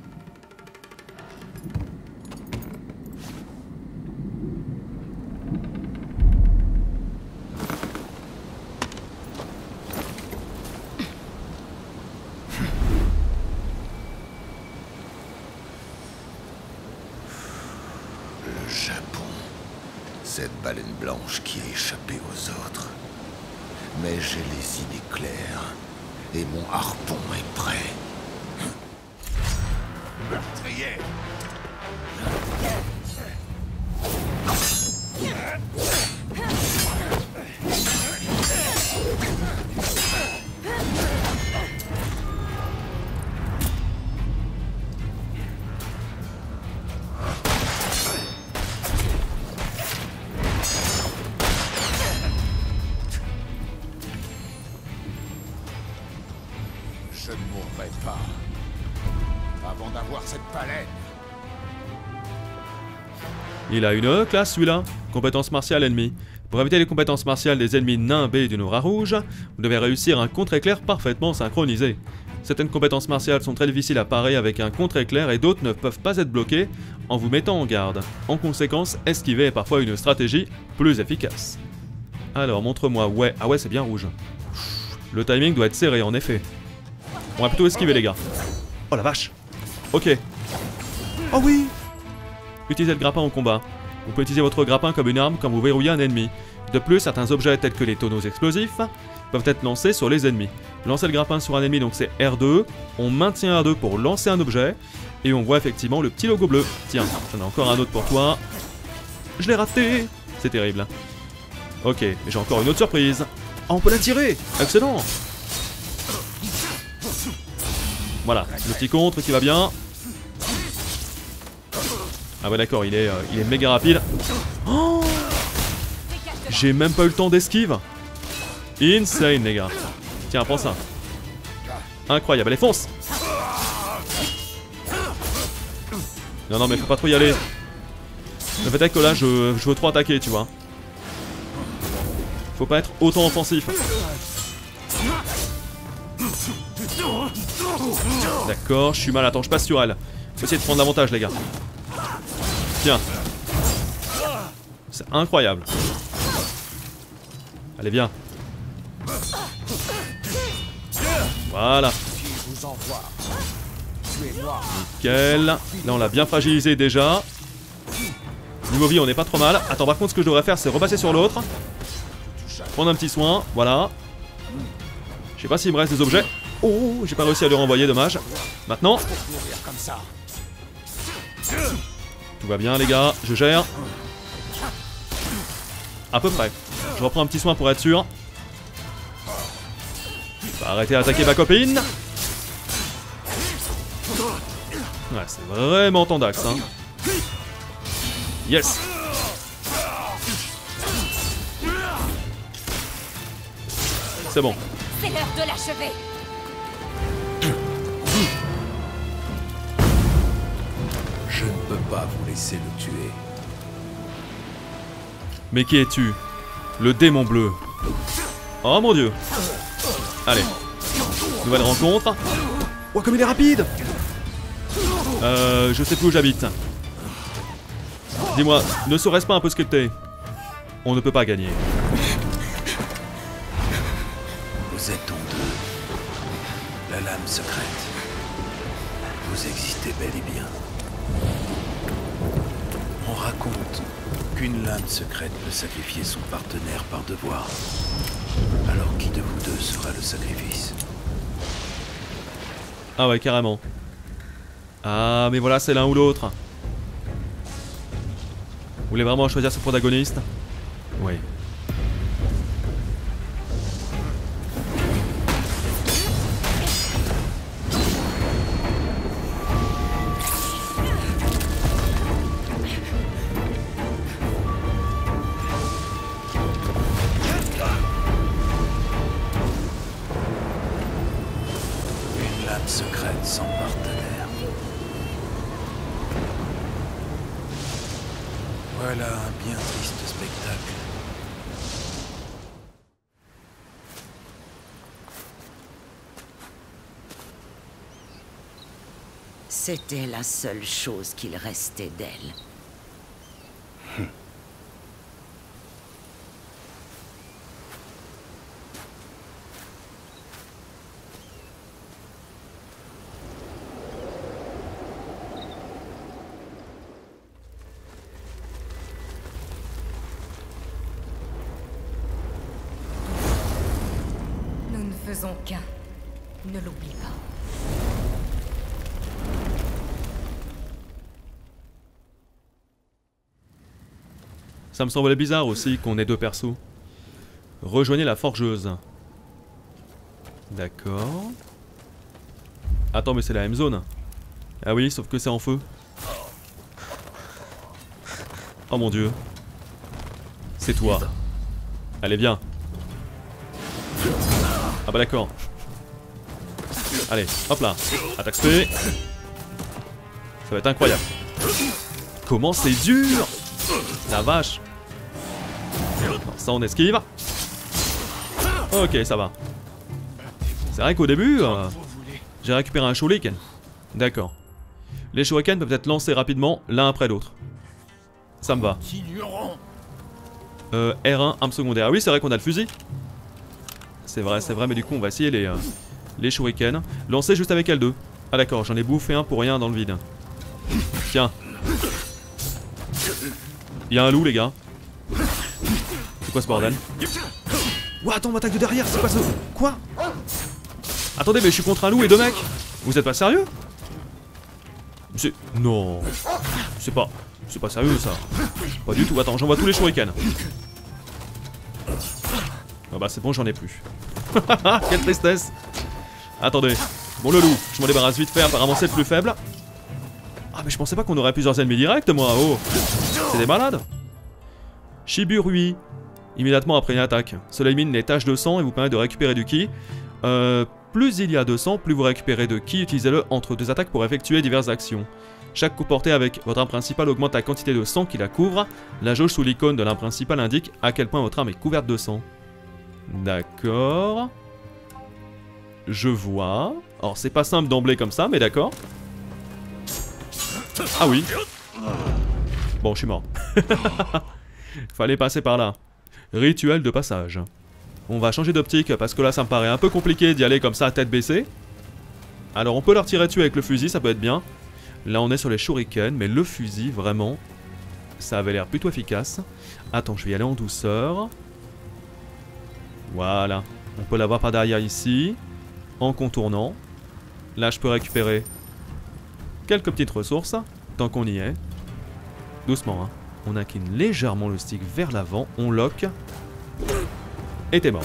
Cette baleine blanche qui a échappé aux autres. Mais j'ai les idées claires. Et mon harpon est prêt. Meurtrier! Je ne mourrai pas avant d'avoir cette baleine. Il a une classe celui-là. Compétence martiale ennemi. Pour éviter les compétences martiales des ennemis nimbés d'une aura rouge, vous devez réussir un contre-éclair parfaitement synchronisé. Certaines compétences martiales sont très difficiles à parer avec un contre-éclair et d'autres ne peuvent pas être bloquées en vous mettant en garde. En conséquence, esquiver est parfois une stratégie plus efficace. Alors, montre-moi. Ouais, ah ouais, c'est bien rouge. Le timing doit être serré, en effet. On va plutôt esquiver, les gars. Oh la vache. Ok. Oh oui. Utilisez le grappin au combat. Vous pouvez utiliser votre grappin comme une arme quand vous verrouillez un ennemi. De plus, certains objets tels que les tonneaux explosifs peuvent être lancés sur les ennemis. Lancer le grappin sur un ennemi, donc c'est R deux. On maintient R deux pour lancer un objet. Et on voit effectivement le petit logo bleu. Tiens, j'en ai encore un autre pour toi. Je l'ai raté. C'est terrible. Ok, mais j'ai encore une autre surprise. Oh, on peut la tirer. Excellent. Voilà, le petit contre qui va bien. Ah ouais d'accord, il est, euh, il est méga rapide. Oh, j'ai même pas eu le temps d'esquive. Insane les gars. Tiens, prends ça. Incroyable, allez fonce. Non non mais faut pas trop y aller. Le fait est que là je, je veux trop attaquer tu vois. Faut pas être autant offensif. D'accord, je suis mal, attends, je passe sur elle. Faut essayer de prendre l'avantage les gars. Tiens. C'est incroyable. Allez viens. Voilà. Nickel. Là on l'a bien fragilisé déjà. Niveau vie on est pas trop mal. Attends par contre ce que je devrais faire c'est repasser sur l'autre. Prendre un petit soin, voilà. Je sais pas s'il me reste des objets. Oh, j'ai pas réussi à le renvoyer, dommage. Maintenant. Tout va bien les gars, je gère. à peu près. Je reprends un petit soin pour être sûr. Va arrêter d'attaquer ma copine. Ouais, c'est vraiment tendax, hein. Yes. C'est bon. C'est l'heure de l'achever. Je ne peux pas vous laisser le tuer. Mais qui es-tu? Le démon bleu. Oh mon dieu. Allez. Nouvelle rencontre. Oh, comme il est rapide. Euh, je sais plus où j'habite. Dis-moi, ne serait-ce pas un peu scripté? On ne peut pas gagner. Vous êtes en deux. La lame secrète. Vous existez bel et bien. On raconte qu'une lame secrète peut sacrifier son partenaire par devoir. Alors qui de vous deux sera le sacrifice? Ah ouais, carrément. Ah, mais voilà, c'est l'un ou l'autre. Vous voulez vraiment choisir ce protagoniste? Oui. Une lame secrète sans partenaire. Voilà un bien triste spectacle. C'était la seule chose qu'il restait d'elle. Nous ne faisons qu'un. Ne l'oublie pas. Ça me semblait bizarre aussi qu'on ait deux persos. Rejoignez la forgeuse. D'accord. Attends, mais c'est la même zone. Ah oui, sauf que c'est en feu. Oh mon dieu. C'est toi. Allez, viens. Ah bah d'accord. Allez, hop là. Attaque spé. Ça va être incroyable. Comment c'est dur! La vache. Non, ça on esquive. Ok, ça va. C'est vrai qu'au début, euh, j'ai récupéré un shuriken. D'accord. Les shurikens peuvent être lancés rapidement l'un après l'autre. Ça me va. Euh, R un, arme secondaire. Ah oui, c'est vrai qu'on a le fusil. C'est vrai, c'est vrai, mais du coup on va essayer les, euh, les shurikens. Lancer juste avec L deux. Ah d'accord, j'en ai bouffé un pour rien dans le vide. Tiens. Il y a un loup, les gars. C'est quoi ce bordel? Ouah, attends, on m'attaque de derrière, c'est quoi ce... Quoi? Attendez, mais je suis contre un loup et deux mecs. Vous êtes pas sérieux? C'est... Non. C'est pas... C'est pas sérieux, ça. Pas du tout. Attends, j'envoie tous les shurikens. Ah bah c'est bon, j'en ai plus. Quelle tristesse. Attendez. Bon, le loup, je m'en débarrasse vite fait, apparemment c'est le plus faible. Ah mais je pensais pas qu'on aurait plusieurs ennemis directs, moi. Oh. C'est des malades. Shiburui. Immédiatement après une attaque. Cela élimine les taches de sang et vous permet de récupérer du ki. Euh, plus il y a de sang, plus vous récupérez de ki. Utilisez-le entre deux attaques pour effectuer diverses actions. Chaque coup porté avec votre arme principale augmente la quantité de sang qui la couvre. La jauge sous l'icône de l'arme principale indique à quel point votre arme est couverte de sang. D'accord. Je vois. Alors c'est pas simple d'emblée comme ça, mais d'accord. Ah oui. Bon, je suis mort. Fallait passer par là. Rituel de passage. On va changer d'optique parce que là ça me paraît un peu compliqué d'y aller comme ça à tête baissée. Alors on peut leur tirer dessus avec le fusil, ça peut être bien. Là on est sur les shurikens, mais le fusil vraiment, ça avait l'air plutôt efficace. Attends, je vais y aller en douceur. Voilà. On peut l'avoir par derrière ici. En contournant. Là je peux récupérer quelques petites ressources. Tant qu'on y est. Doucement, hein. On incline légèrement le stick vers l'avant. On lock. Et t'es mort.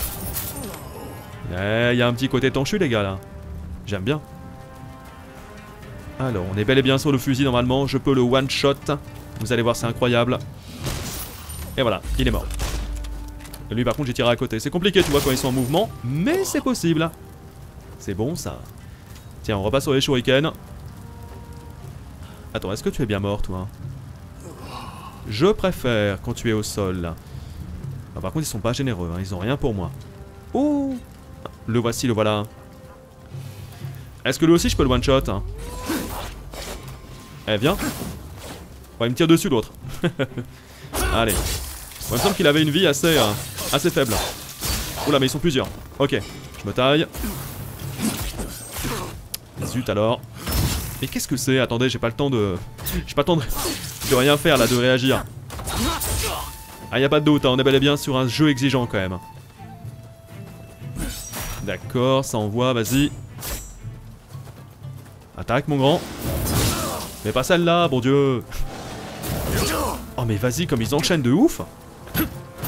Il y a un petit côté tanchu les gars là. J'aime bien. Alors on est bel et bien sur le fusil normalement. Je peux le one shot. Vous allez voir c'est incroyable. Et voilà, il est mort. Et lui par contre j'ai tiré à côté. C'est compliqué tu vois quand ils sont en mouvement. Mais c'est possible. C'est bon ça. Tiens on repasse sur les shurikens. Attends est-ce que tu es bien mort toi? Je préfère quand tu es au sol là. Ah, par contre ils sont pas généreux hein. Ils ont rien pour moi. Oh. Le voici, le voilà. Est-ce que lui aussi je peux le one shot hein? Eh viens. Oh, il me tire dessus l'autre. Allez. Bon, il me semble qu'il avait une vie assez, euh, assez faible. Oula mais ils sont plusieurs. Ok, je me taille. Zut alors. Mais qu'est-ce que c'est? Attendez, j'ai pas le temps de... J'ai pas le temps de... de rien faire là, de réagir. Ah y a pas de doute, hein, on est bel et bien sur un jeu exigeant quand même. D'accord, ça envoie, vas-y. Attaque mon grand. Mais pas celle-là, bon Dieu. Oh mais vas-y, comme ils enchaînent de ouf. Il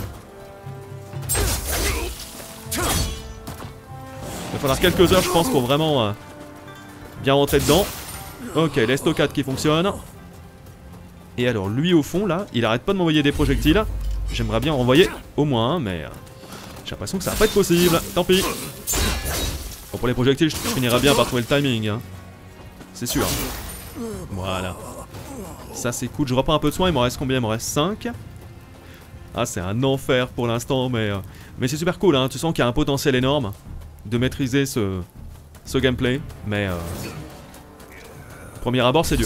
va falloir quelques heures je pense pour vraiment euh, bien rentrer dedans. Ok, l'estocade qui fonctionne. Et alors lui au fond là, il arrête pas de m'envoyer des projectiles. J'aimerais bien en envoyer au moins un, mais... Euh, j'ai l'impression que ça va pas être possible. Tant pis. Bon, pour les projectiles, je finirai bien par trouver le timing. Hein. C'est sûr. Voilà. Ça, c'est cool. Je reprends un peu de soin. Il m'en reste combien? Il m'en reste cinq. Ah, c'est un enfer pour l'instant, mais... Euh, mais c'est super cool. Hein. Tu sens qu'il y a un potentiel énorme de maîtriser ce, ce gameplay. Mais... Euh, premier abord, c'est dur.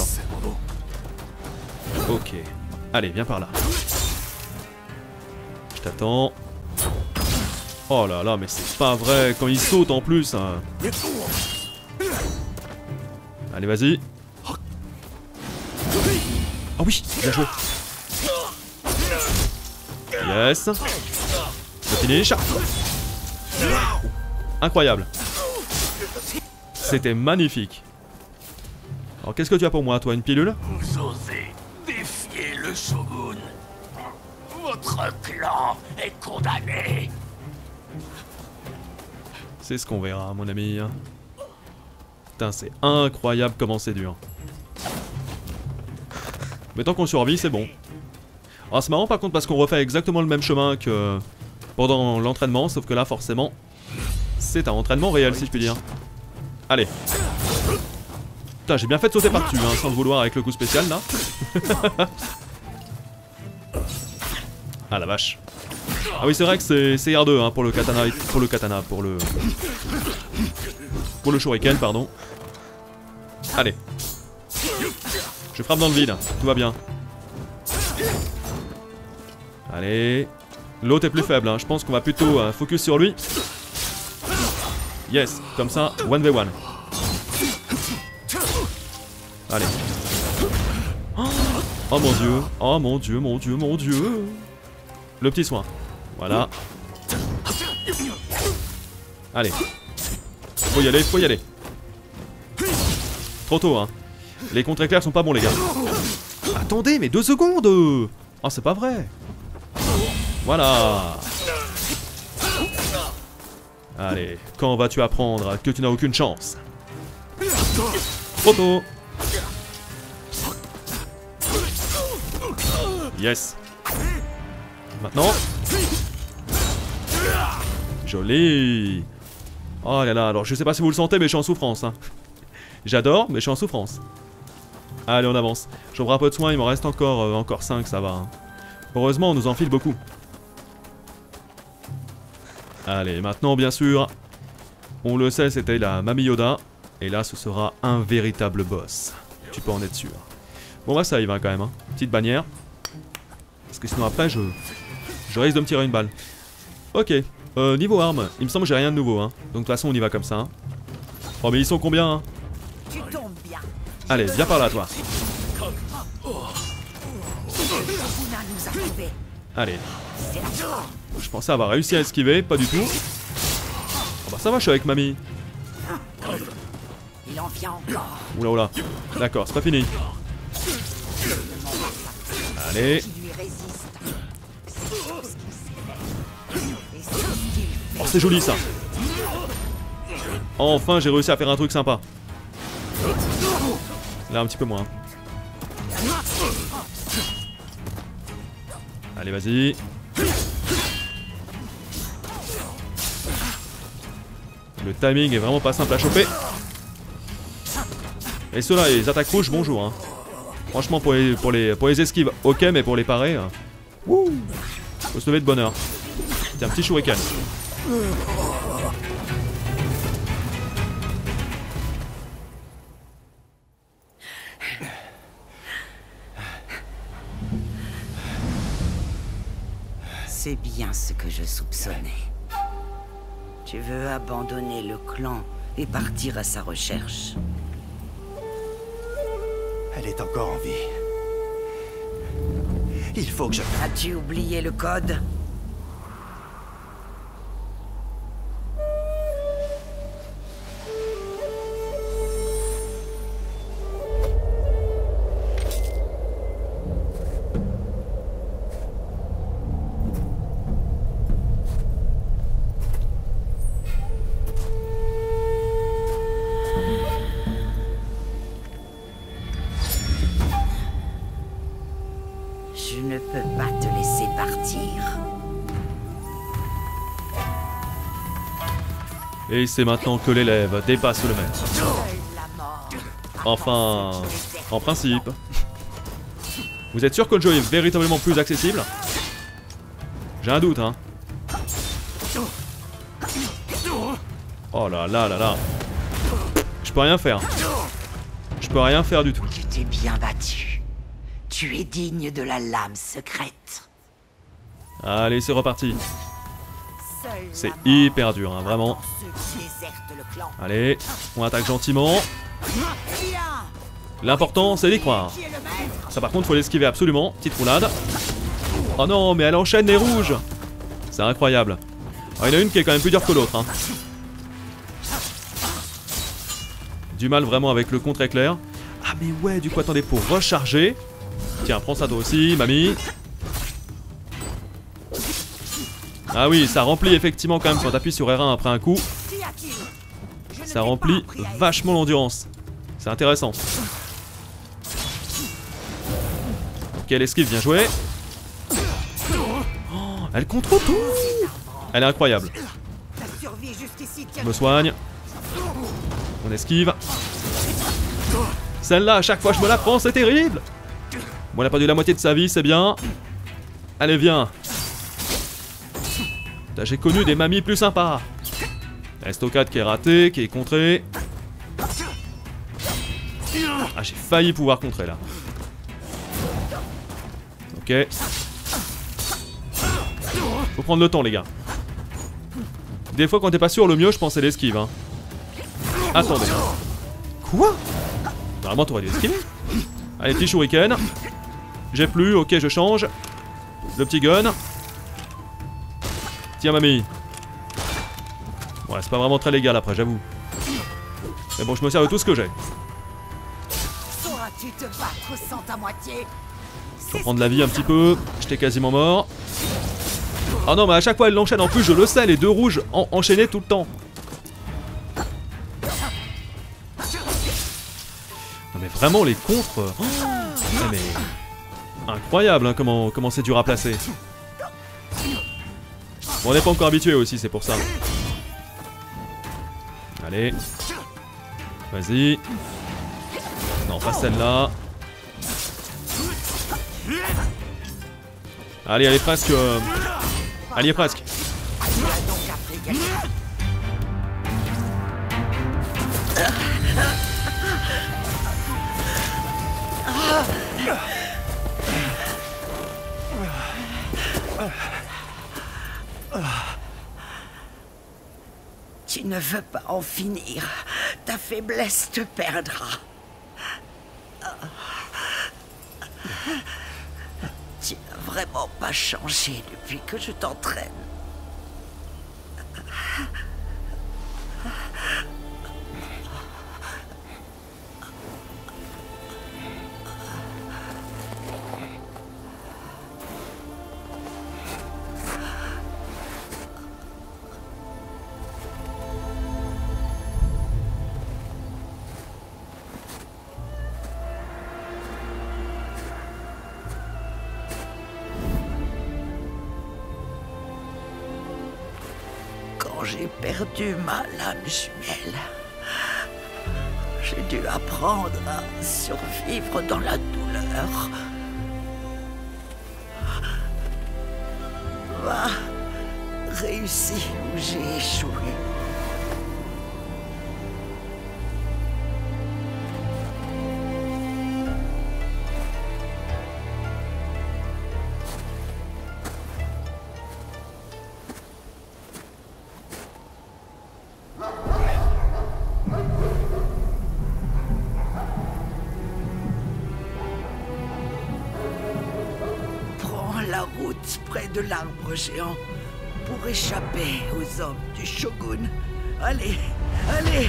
Ok. Allez, viens par là. Je t'attends. Oh là là, mais c'est pas vrai, quand il saute en plus. Hein. Allez, vas-y. Ah oui, bien joué. Yes. Le finish. Incroyable. C'était magnifique. Alors, qu'est-ce que tu as pour moi, toi? Une pilule? Vous osez défier le shogun. Votre clan est condamné. C'est ce qu'on verra, mon ami. Putain, c'est incroyable comment c'est dur. Mais tant qu'on survit, c'est bon. Alors, c'est marrant par contre parce qu'on refait exactement le même chemin que pendant l'entraînement, sauf que là, forcément, c'est un entraînement réel, si je puis dire. Allez. Putain, j'ai bien fait de sauter par-dessus, hein, sans le vouloir avec le coup spécial, là. Ah la vache. Ah oui, c'est vrai que c'est R deux hein, pour le katana, pour le katana, pour le... Pour le shuriken, pardon. Allez. Je frappe dans le vide, tout va bien. Allez. L'autre est plus faible, hein. Je pense qu'on va plutôt euh, focus sur lui. Yes, comme ça, one v one. Allez. Oh mon dieu, oh mon dieu, mon dieu, mon dieu. Le petit soin. Voilà. Allez. Faut y aller, faut y aller. Trop tôt, hein. Les contres éclairs sont pas bons, les gars. Attendez, mais deux secondes. Oh, c'est pas vrai. Voilà. Allez, quand vas-tu apprendre que tu n'as aucune chance? Trop tôt. Yes. Maintenant. Joli. Oh là là, alors je sais pas si vous le sentez, mais je suis en souffrance. Hein. J'adore, mais je suis en souffrance. Allez, on avance. J'ouvre un peu de soin, il m'en reste encore, euh, encore cinq, ça va. Hein. Heureusement, on nous enfile beaucoup. Allez, maintenant, bien sûr, on le sait, c'était la Mami Yoda. Et là, ce sera un véritable boss. Tu peux en être sûr. Bon, bah ça y va quand même. Hein. Petite bannière. Parce que sinon, après, je, je risque de me tirer une balle. Ok. Euh, niveau armes, il me semble que j'ai rien de nouveau. Hein. Donc, de toute façon, on y va comme ça. Hein. Oh, mais ils sont combien hein? Tu tombes bien. Allez, viens par là, toi. Allez. Je pensais avoir réussi à esquiver, pas du tout. Oh bah ça va, je suis avec mamie. Il en vient encore. Oula oula. D'accord, c'est pas fini. Allez. résiste. C'est tout ce qu'il sait faire. Et c'est ce qu'il fait. Oh, c'est joli ça. Enfin, j'ai réussi à faire un truc sympa. Là, un petit peu moins. Allez, vas-y. Le timing est vraiment pas simple à choper. Et ceux-là, les attaques rouges, bonjour. Hein. Franchement, pour les, pour, les, pour les esquives, ok, mais pour les parer, hein. Wouh, faut se lever de bonne heure. Tiens, un petit shuriken. C'est bien ce que je soupçonnais. Tu veux abandonner le clan et partir à sa recherche. Elle est encore en vie. Il faut que je... As-tu oublié le code? Je ne peux pas te laisser partir. Et c'est maintenant que l'élève dépasse le maître. Enfin, en principe. Vous êtes sûr que le jeu est véritablement plus accessible? J'ai un doute, hein. Oh là là là là. Je peux rien faire. Je peux rien faire du tout. Tu t'es bien battu. Tu es digne de la lame secrète. Allez, c'est reparti. C'est hyper dur, hein, vraiment. Allez, on attaque gentiment. L'important, c'est d'y croire. Ça, par contre, faut l'esquiver absolument. Petite roulade. Oh non, mais elle enchaîne les rouges. C'est incroyable. Alors, il y en a une qui est quand même plus dure que l'autre. Hein. Du mal vraiment avec le contre-éclair. Ah, mais ouais, du coup, attendez, pour recharger. Tiens, prends ça toi aussi, mamie. Ah oui, ça remplit effectivement quand même quand t'appuies sur R un après un coup. Ça remplit vachement l'endurance. C'est intéressant. Ok, l'esquive, bien joué. Oh, elle contrôle tout. Elle est incroyable. Je me soigne. On esquive. Celle-là, à chaque fois que je me la prends, c'est terrible. Bon, elle a perdu la moitié de sa vie, c'est bien. Allez, viens. J'ai connu des mamies plus sympas. Estocade qui est raté, qui est contré. Ah, j'ai failli pouvoir contrer là. Ok. Faut prendre le temps, les gars. Des fois, quand t'es pas sûr, le mieux, je pense, c'est l'esquive. Hein. Attendez. Quoi? Normalement, t'aurais dû esquiver. Allez, petit shuriken. J'ai plus, ok, je change. Le petit gun. Tiens, mamie. Ouais, c'est pas vraiment très légal après, j'avoue. Mais bon, je me sers de tout ce que j'ai. Sauras-tu te battre sans ta moitié? Je vais prendre la vie un petit peu. J'étais quasiment mort. Oh non, mais à chaque fois, elle l'enchaîne. En plus, je le sais, les deux rouges en enchaînés tout le temps. Non, mais vraiment, les contres. Oh, mais. Incroyable, hein, comment comment c'est dur à placer. Bon, on n'est pas encore habitué aussi, c'est pour ça. Allez. Vas-y. Non, pas celle-là. Allez, elle est presque... Euh... Elle y est presque. Tu ne veux pas en finir. Ta faiblesse te perdra. Tu n'as vraiment pas changé depuis que je t'entraîne. j'ai perdu ma lame jumelle, j'ai dû apprendre à survivre dans la douleur. Va réussir où j'ai échoué. La route près de l'arbre géant pour échapper aux hommes du Shogun. Allez, allez!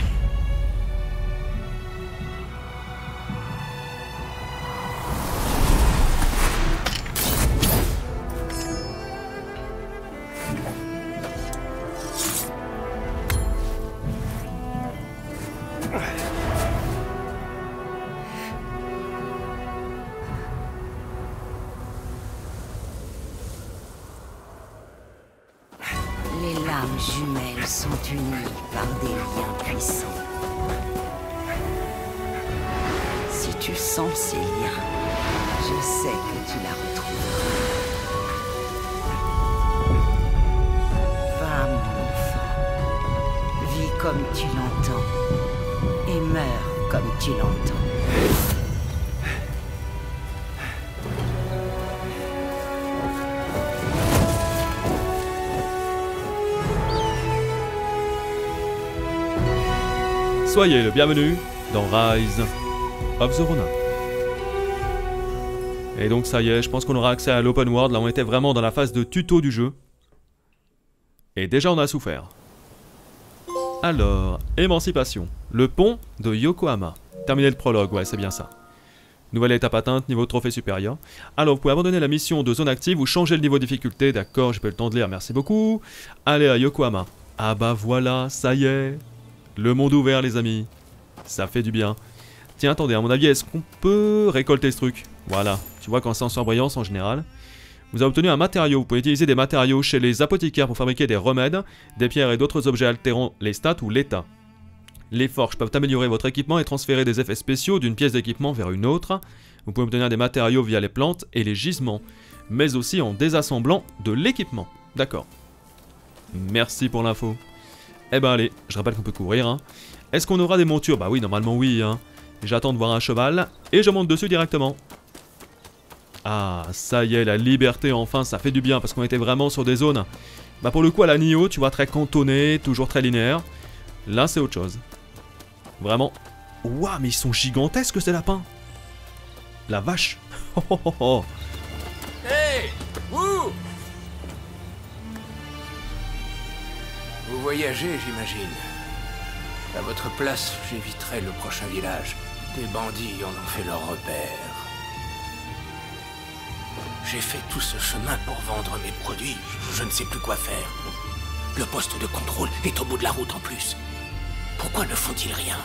Les lames jumelles sont unies par des liens puissants. Si tu sens ces liens, je sais que tu la retrouveras. Va, mon enfant. Vis comme tu l'entends. Et meurs comme tu l'entends. Soyez le bienvenu dans Rise of the Ronin. Et donc ça y est, je pense qu'on aura accès à l'open world. Là on était vraiment dans la phase de tuto du jeu. Et déjà on a souffert. Alors, émancipation. Le pont de Yokohama. Terminer le prologue, ouais c'est bien ça. Nouvelle étape atteinte, niveau trophée supérieur. Alors vous pouvez abandonner la mission de zone active ou changer le niveau de difficulté. D'accord, j'ai pas eu le temps de lire, merci beaucoup. Allez à Yokohama. Ah bah voilà, ça y est. Le monde ouvert les amis, ça fait du bien. Tiens attendez, à mon avis est-ce qu'on peut récolter ce truc? Voilà, tu vois quand c'est en surbrillance en général. Vous avez obtenu un matériau, vous pouvez utiliser des matériaux chez les apothicaires pour fabriquer des remèdes, des pierres et d'autres objets altérant les stats ou l'état. Les forges peuvent améliorer votre équipement et transférer des effets spéciaux d'une pièce d'équipement vers une autre. Vous pouvez obtenir des matériaux via les plantes et les gisements, mais aussi en désassemblant de l'équipement. D'accord. Merci pour l'info. Eh ben allez, je rappelle qu'on peut courir. Hein. Est-ce qu'on aura des montures? Bah oui, normalement oui. Hein. J'attends de voir un cheval et je monte dessus directement. Ah, ça y est, la liberté enfin, ça fait du bien parce qu'on était vraiment sur des zones. Bah pour le coup à la Nioh, tu vois, très cantonné, toujours très linéaire. Là c'est autre chose. Vraiment. Ouah, mais ils sont gigantesques ces lapins. La vache. Oh, oh, oh, oh. Hey, vous Vous voyagez, j'imagine. À votre place, j'éviterai le prochain village. Des bandits en ont fait leur repère. J'ai fait tout ce chemin pour vendre mes produits. Je ne sais plus quoi faire. Le poste de contrôle est au bout de la route en plus. Pourquoi ne font-ils rien?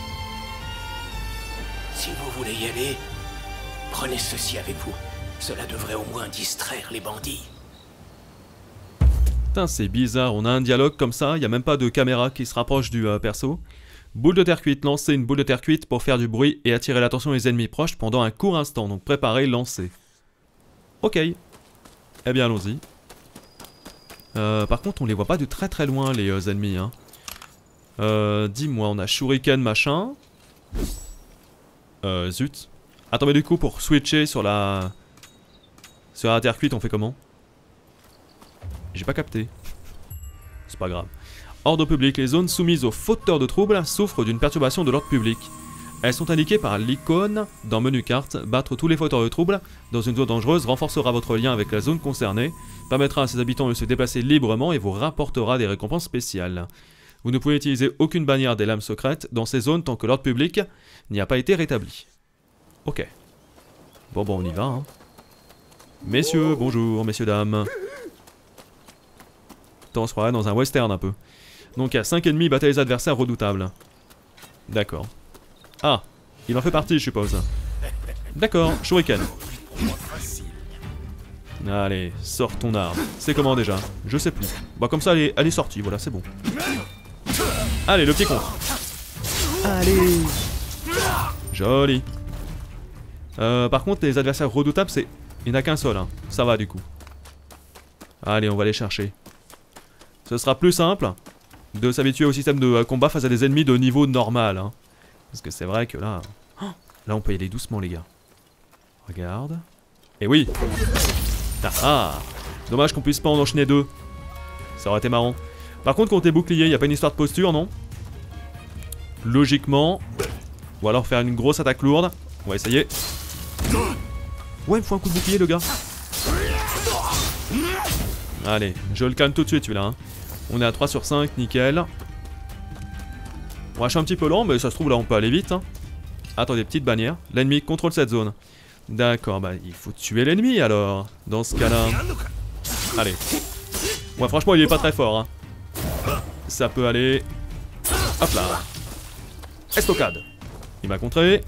Si vous voulez y aller, prenez ceci avec vous. Cela devrait au moins distraire les bandits. Putain, c'est bizarre, on a un dialogue comme ça, il n'y a même pas de caméra qui se rapproche du euh, perso. Boule de terre cuite, lancez une boule de terre cuite pour faire du bruit et attirer l'attention des ennemis proches pendant un court instant. Donc préparez, lancez. Ok. Eh bien allons-y. Euh, par contre on les voit pas de très très loin les euh, ennemis. Hein. Euh, Dis-moi, on a shuriken machin. Euh, zut. Attends mais du coup pour switcher sur la... Sur la terre cuite on fait comment? J'ai pas capté. C'est pas grave. Ordre public. Les zones soumises aux fauteurs de troubles souffrent d'une perturbation de l'ordre public. Elles sont indiquées par l'icône dans menu carte. Battre tous les fauteurs de troubles dans une zone dangereuse renforcera votre lien avec la zone concernée, permettra à ses habitants de se déplacer librement et vous rapportera des récompenses spéciales. Vous ne pouvez utiliser aucune bannière des lames secrètes dans ces zones tant que l'ordre public n'y a pas été rétabli. Ok. Bon bon on y va hein. Messieurs, bonjour, messieurs dames. On se croirait dans un western un peu. Donc à cinq ennemis, battez les adversaires redoutables. D'accord. Ah, il en fait partie je suppose. D'accord, shuriken. Allez, sors ton arme. C'est comment déjà? Je sais plus. Bah comme ça, elle est, elle est sortie, voilà, c'est bon. Allez, le petit contre. Allez. Joli. Euh, par contre, les adversaires redoutables, c'est... Il n'y en a qu'un seul, hein. Ça va du coup. Allez, on va les chercher. Ce sera plus simple de s'habituer au système de combat face à des ennemis de niveau normal. Hein. Parce que c'est vrai que là... Oh, là, on peut y aller doucement, les gars. Regarde. Et oui. Ah, ah. Dommage qu'on puisse pas en enchaîner deux. Ça aurait été marrant. Par contre, contre les boucliers, il n'y a pas une histoire de posture, non? Logiquement. Ou alors faire une grosse attaque lourde. On va essayer. Ouais, il me faut un coup de bouclier, le gars. Allez, je le calme tout de suite, celui-là. Hein. On est à trois sur cinq, nickel. Bon, je suis un petit peu lent, mais ça se trouve, là, on peut aller vite. Hein. Attendez, petite bannière. L'ennemi contrôle cette zone. D'accord, bah, il faut tuer l'ennemi, alors. Dans ce cas-là. Allez. Ouais, franchement, il est pas très fort. Hein. Ça peut aller... Hop là. Estocade. Il m'a contré.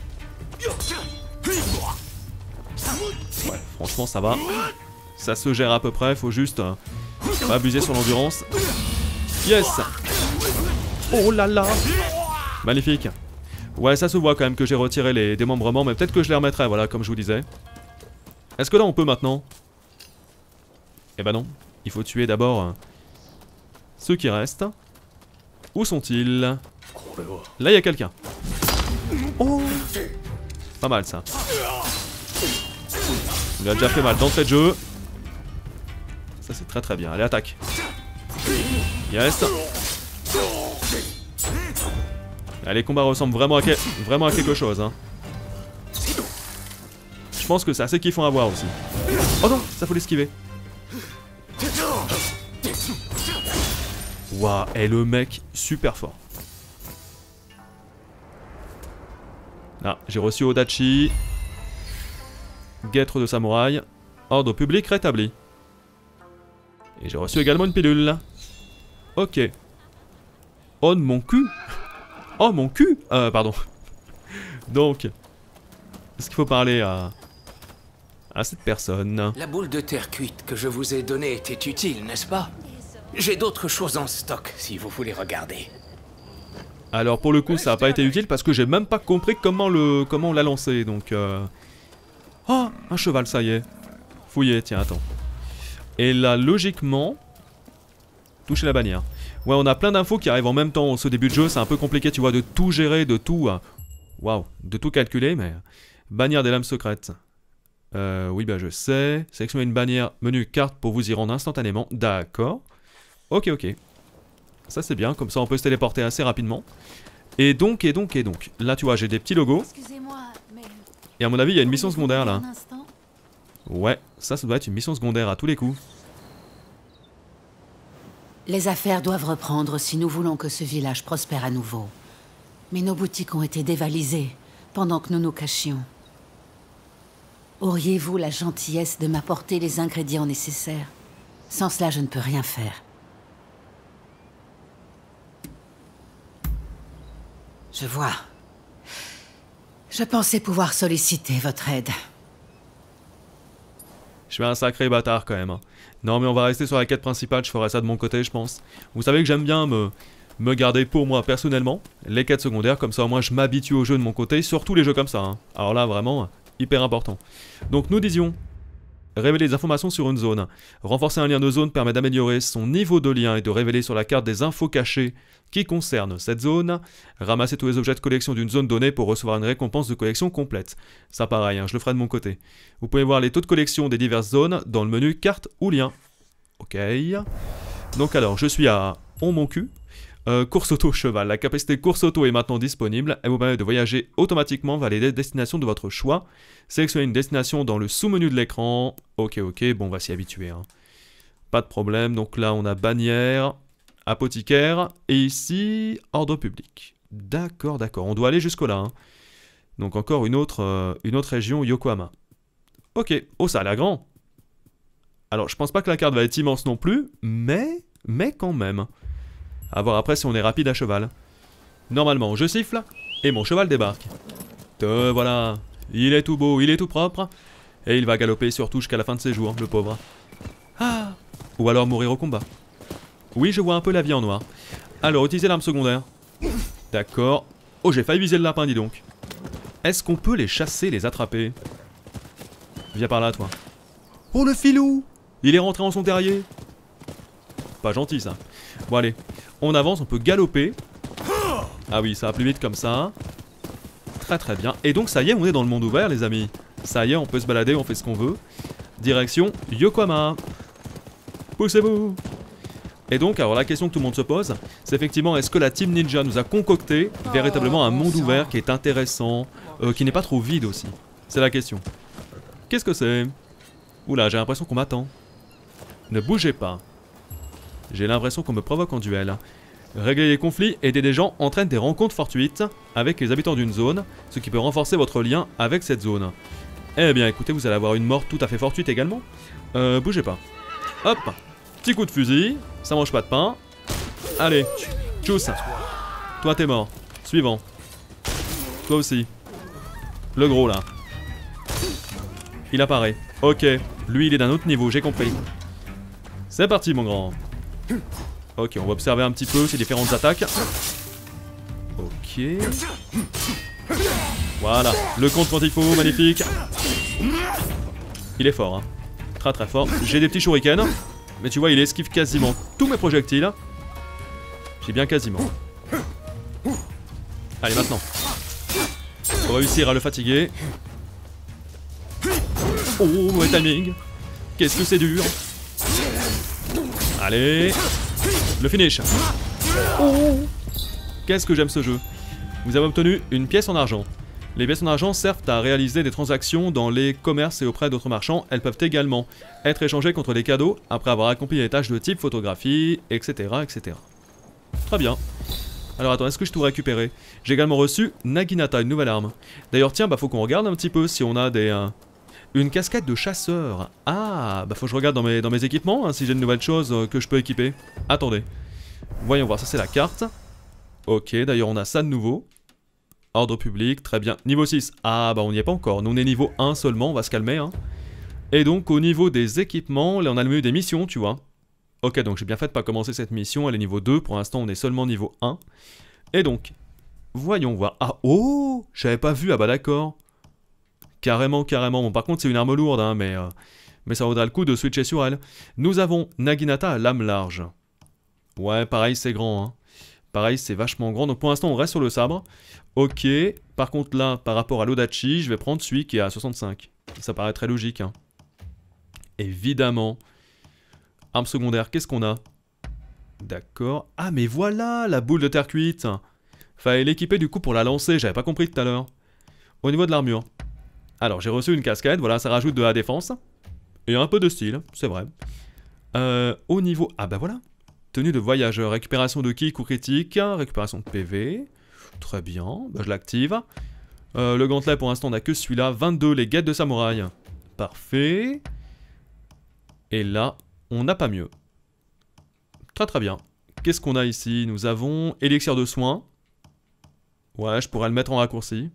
Ouais, franchement, ça va. Ça se gère à peu près, faut juste euh, pas abuser sur l'endurance. Yes. Oh là là. Magnifique. Ouais, ça se voit quand même que j'ai retiré les démembrements, mais peut-être que je les remettrai, voilà, comme je vous disais. Est-ce que là, on peut maintenant? Eh ben non. Il faut tuer d'abord euh, ceux qui restent. Où sont-ils? Là, il y a quelqu'un. Oh. Pas mal, ça. Il a déjà fait mal d'entrée de jeu. Ça c'est très très bien. Allez, attaque. Yes. Allez, les combats ressemblent vraiment à, que... vraiment à quelque chose. Hein. Je pense que c'est assez kiffant à voir aussi. Oh non, ça faut l'esquiver. Waouh, et le mec super fort. Ah, j'ai reçu Odachi. Guêtre de samouraï. Ordre public rétabli. Et j'ai reçu également une pilule. Ok. Oh mon cul. Oh mon cul. Euh, pardon. Donc, est-ce qu'il faut parler à... à cette personne? La boule de terre cuite que je vous ai donnée était utile, n'est-ce pas? J'ai d'autres choses en stock, si vous voulez regarder. Alors pour le coup, ça n'a pas été utile parce que j'ai même pas compris comment le comment on l'a lancé, donc... Euh... Oh, un cheval, ça y est. Fouillé, tiens, attends. Et là, logiquement... Toucher la bannière. Ouais, on a plein d'infos qui arrivent en même temps. Ce début de jeu, c'est un peu compliqué, tu vois, de tout gérer, de tout... Waouh, de tout calculer, mais... Bannière des lames secrètes. Euh, oui, bah je sais. Sélectionnez une bannière, menu carte pour vous y rendre instantanément. D'accord. Ok, ok. Ça c'est bien, comme ça on peut se téléporter assez rapidement. Et donc, et donc, et donc. Là, tu vois, j'ai des petits logos. Mais... Et à mon avis, il y a une mission secondaire là. Ouais, ça, ça doit être une mission secondaire à tous les coups. Les affaires doivent reprendre si nous voulons que ce village prospère à nouveau. Mais nos boutiques ont été dévalisées pendant que nous nous cachions. Auriez-vous la gentillesse de m'apporter les ingrédients nécessaires? Sans cela, je ne peux rien faire. Je vois. Je pensais pouvoir solliciter votre aide. Je suis un sacré bâtard quand même. Hein. Non mais on va rester sur la quête principale, je ferai ça de mon côté je pense. Vous savez que j'aime bien me, me garder pour moi personnellement les quêtes secondaires, comme ça au moins je m'habitue au jeu de mon côté, surtout les jeux comme ça. Hein. Alors là vraiment, hyper important. Donc nous disions, révéler des informations sur une zone. Renforcer un lien de zone permet d'améliorer son niveau de lien et de révéler sur la carte des infos cachées qui concernent cette zone. Ramasser tous les objets de collection d'une zone donnée pour recevoir une récompense de collection complète. Ça pareil, hein, je le ferai de mon côté. Vous pouvez voir les taux de collection des diverses zones dans le menu carte ou lien. Ok. Donc alors, je suis à On mon cul. Euh, course auto cheval. La capacité course auto est maintenant disponible. Elle vous permet de voyager automatiquement vers les destinations de votre choix. Sélectionnez une destination dans le sous-menu de l'écran. Ok, ok, bon, on va s'y habituer. Hein. Pas de problème. Donc là, on a bannière, apothicaire, et ici, ordre public. D'accord, d'accord. On doit aller jusqu'au là. Hein. Donc encore une autre, euh, une autre région, Yokohama. Ok. Oh, ça a l'air grand. Alors, je pense pas que la carte va être immense non plus, mais, mais quand même. A voir après si on est rapide à cheval. Normalement, je siffle et mon cheval débarque. Te voilà. Il est tout beau, il est tout propre. Et il va galoper surtout jusqu'à la fin de ses jours, le pauvre. Ah. Ou alors mourir au combat. Oui, je vois un peu la vie en noir. Alors, utiliser l'arme secondaire. D'accord. Oh, j'ai failli viser le lapin, dis donc. Est-ce qu'on peut les chasser, les attraper? Viens par là, toi. Oh, le filou! Il est rentré en son terrier. Pas gentil, ça. Bon, allez. On avance, on peut galoper. Ah oui, ça va plus vite comme ça. Très très bien. Et donc, ça y est, on est dans le monde ouvert, les amis. Ça y est, on peut se balader, on fait ce qu'on veut. Direction Yokohama. Poussez-vous! Et donc, alors la question que tout le monde se pose, c'est effectivement, est-ce que la Team Ninja nous a concocté véritablement un monde ouvert qui est intéressant, euh, qui n'est pas trop vide aussi? C'est la question. Qu'est-ce que c'est? Oula, j'ai l'impression qu'on m'attend. Ne bougez pas. J'ai l'impression qu'on me provoque en duel. Régler les conflits, aider des gens entraîne des rencontres fortuites avec les habitants d'une zone, ce qui peut renforcer votre lien avec cette zone. Eh bien écoutez, vous allez avoir une mort tout à fait fortuite également. Euh, bougez pas. Hop! Petit coup de fusil, ça mange pas de pain. Allez, tchuss. Toi t'es mort. Suivant. Toi aussi. Le gros là. Il apparaît. Ok, lui il est d'un autre niveau, j'ai compris. C'est parti mon grand. Ok, on va observer un petit peu ces différentes attaques. Ok. Voilà, le compte quand il faut, magnifique. Il est fort, hein. Très très fort. J'ai des petits shurikens. Mais tu vois, il esquive quasiment tous mes projectiles. J'ai bien quasiment. Allez, maintenant. Faut réussir à le fatiguer. Oh, mauvais timing. Qu'est-ce que c'est dur. Allez. Le finish. Oh. Qu'est-ce que j'aime ce jeu. Vous avez obtenu une pièce en argent. Les pièces en argent servent à réaliser des transactions dans les commerces et auprès d'autres marchands. Elles peuvent également être échangées contre des cadeaux après avoir accompli des tâches de type photographie, et cetera, et cetera. Très bien. Alors attends, est-ce que je tout récupérer? J'ai également reçu Naginata, une nouvelle arme. D'ailleurs, tiens, bah faut qu'on regarde un petit peu si on a des... Euh, une casquette de chasseur. Ah, bah faut que je regarde dans mes, dans mes équipements, hein, si j'ai une nouvelle chose euh, que je peux équiper. Attendez. Voyons voir, ça c'est la carte. Ok, d'ailleurs on a ça de nouveau. Ordre public, très bien. Niveau six. Ah bah on n'y est pas encore. Nous on est niveau un seulement, on va se calmer. Hein. Et donc au niveau des équipements, là on a le menu des missions, tu vois. Ok, donc j'ai bien fait de pas commencer cette mission, elle est niveau deux. Pour l'instant on est seulement niveau un. Et donc, voyons voir. Ah oh, j'avais pas vu, ah bah d'accord. Carrément, carrément. Bon par contre c'est une arme lourde, hein, mais, euh, mais ça vaudra le coup de switcher sur elle. Nous avons Naginata à lame large. Ouais, pareil c'est grand, hein. Pareil, c'est vachement grand. Donc pour l'instant, on reste sur le sabre. Ok. Par contre, là, par rapport à l'Odachi, je vais prendre celui qui est à soixante-cinq. Ça paraît très logique. Hein. Évidemment. Arme secondaire, qu'est-ce qu'on a? D'accord. Ah, mais voilà, la boule de terre cuite. Fallait l'équiper du coup pour la lancer. J'avais pas compris tout à l'heure. Au niveau de l'armure. Alors, j'ai reçu une casquette. Voilà, ça rajoute de la défense. Et un peu de style, c'est vrai. Euh, au niveau... Ah bah voilà. Tenue de voyageur, récupération de ki, coup critique, récupération de P V. Très bien, bah je l'active. Euh, le gantelet pour l'instant on n'a que celui-là. vingt-deux, les guettes de samouraï. Parfait. Et là, on n'a pas mieux. Très très bien. Qu'est-ce qu'on a ici? Nous avons élixir de soins. Ouais, je pourrais le mettre en raccourci.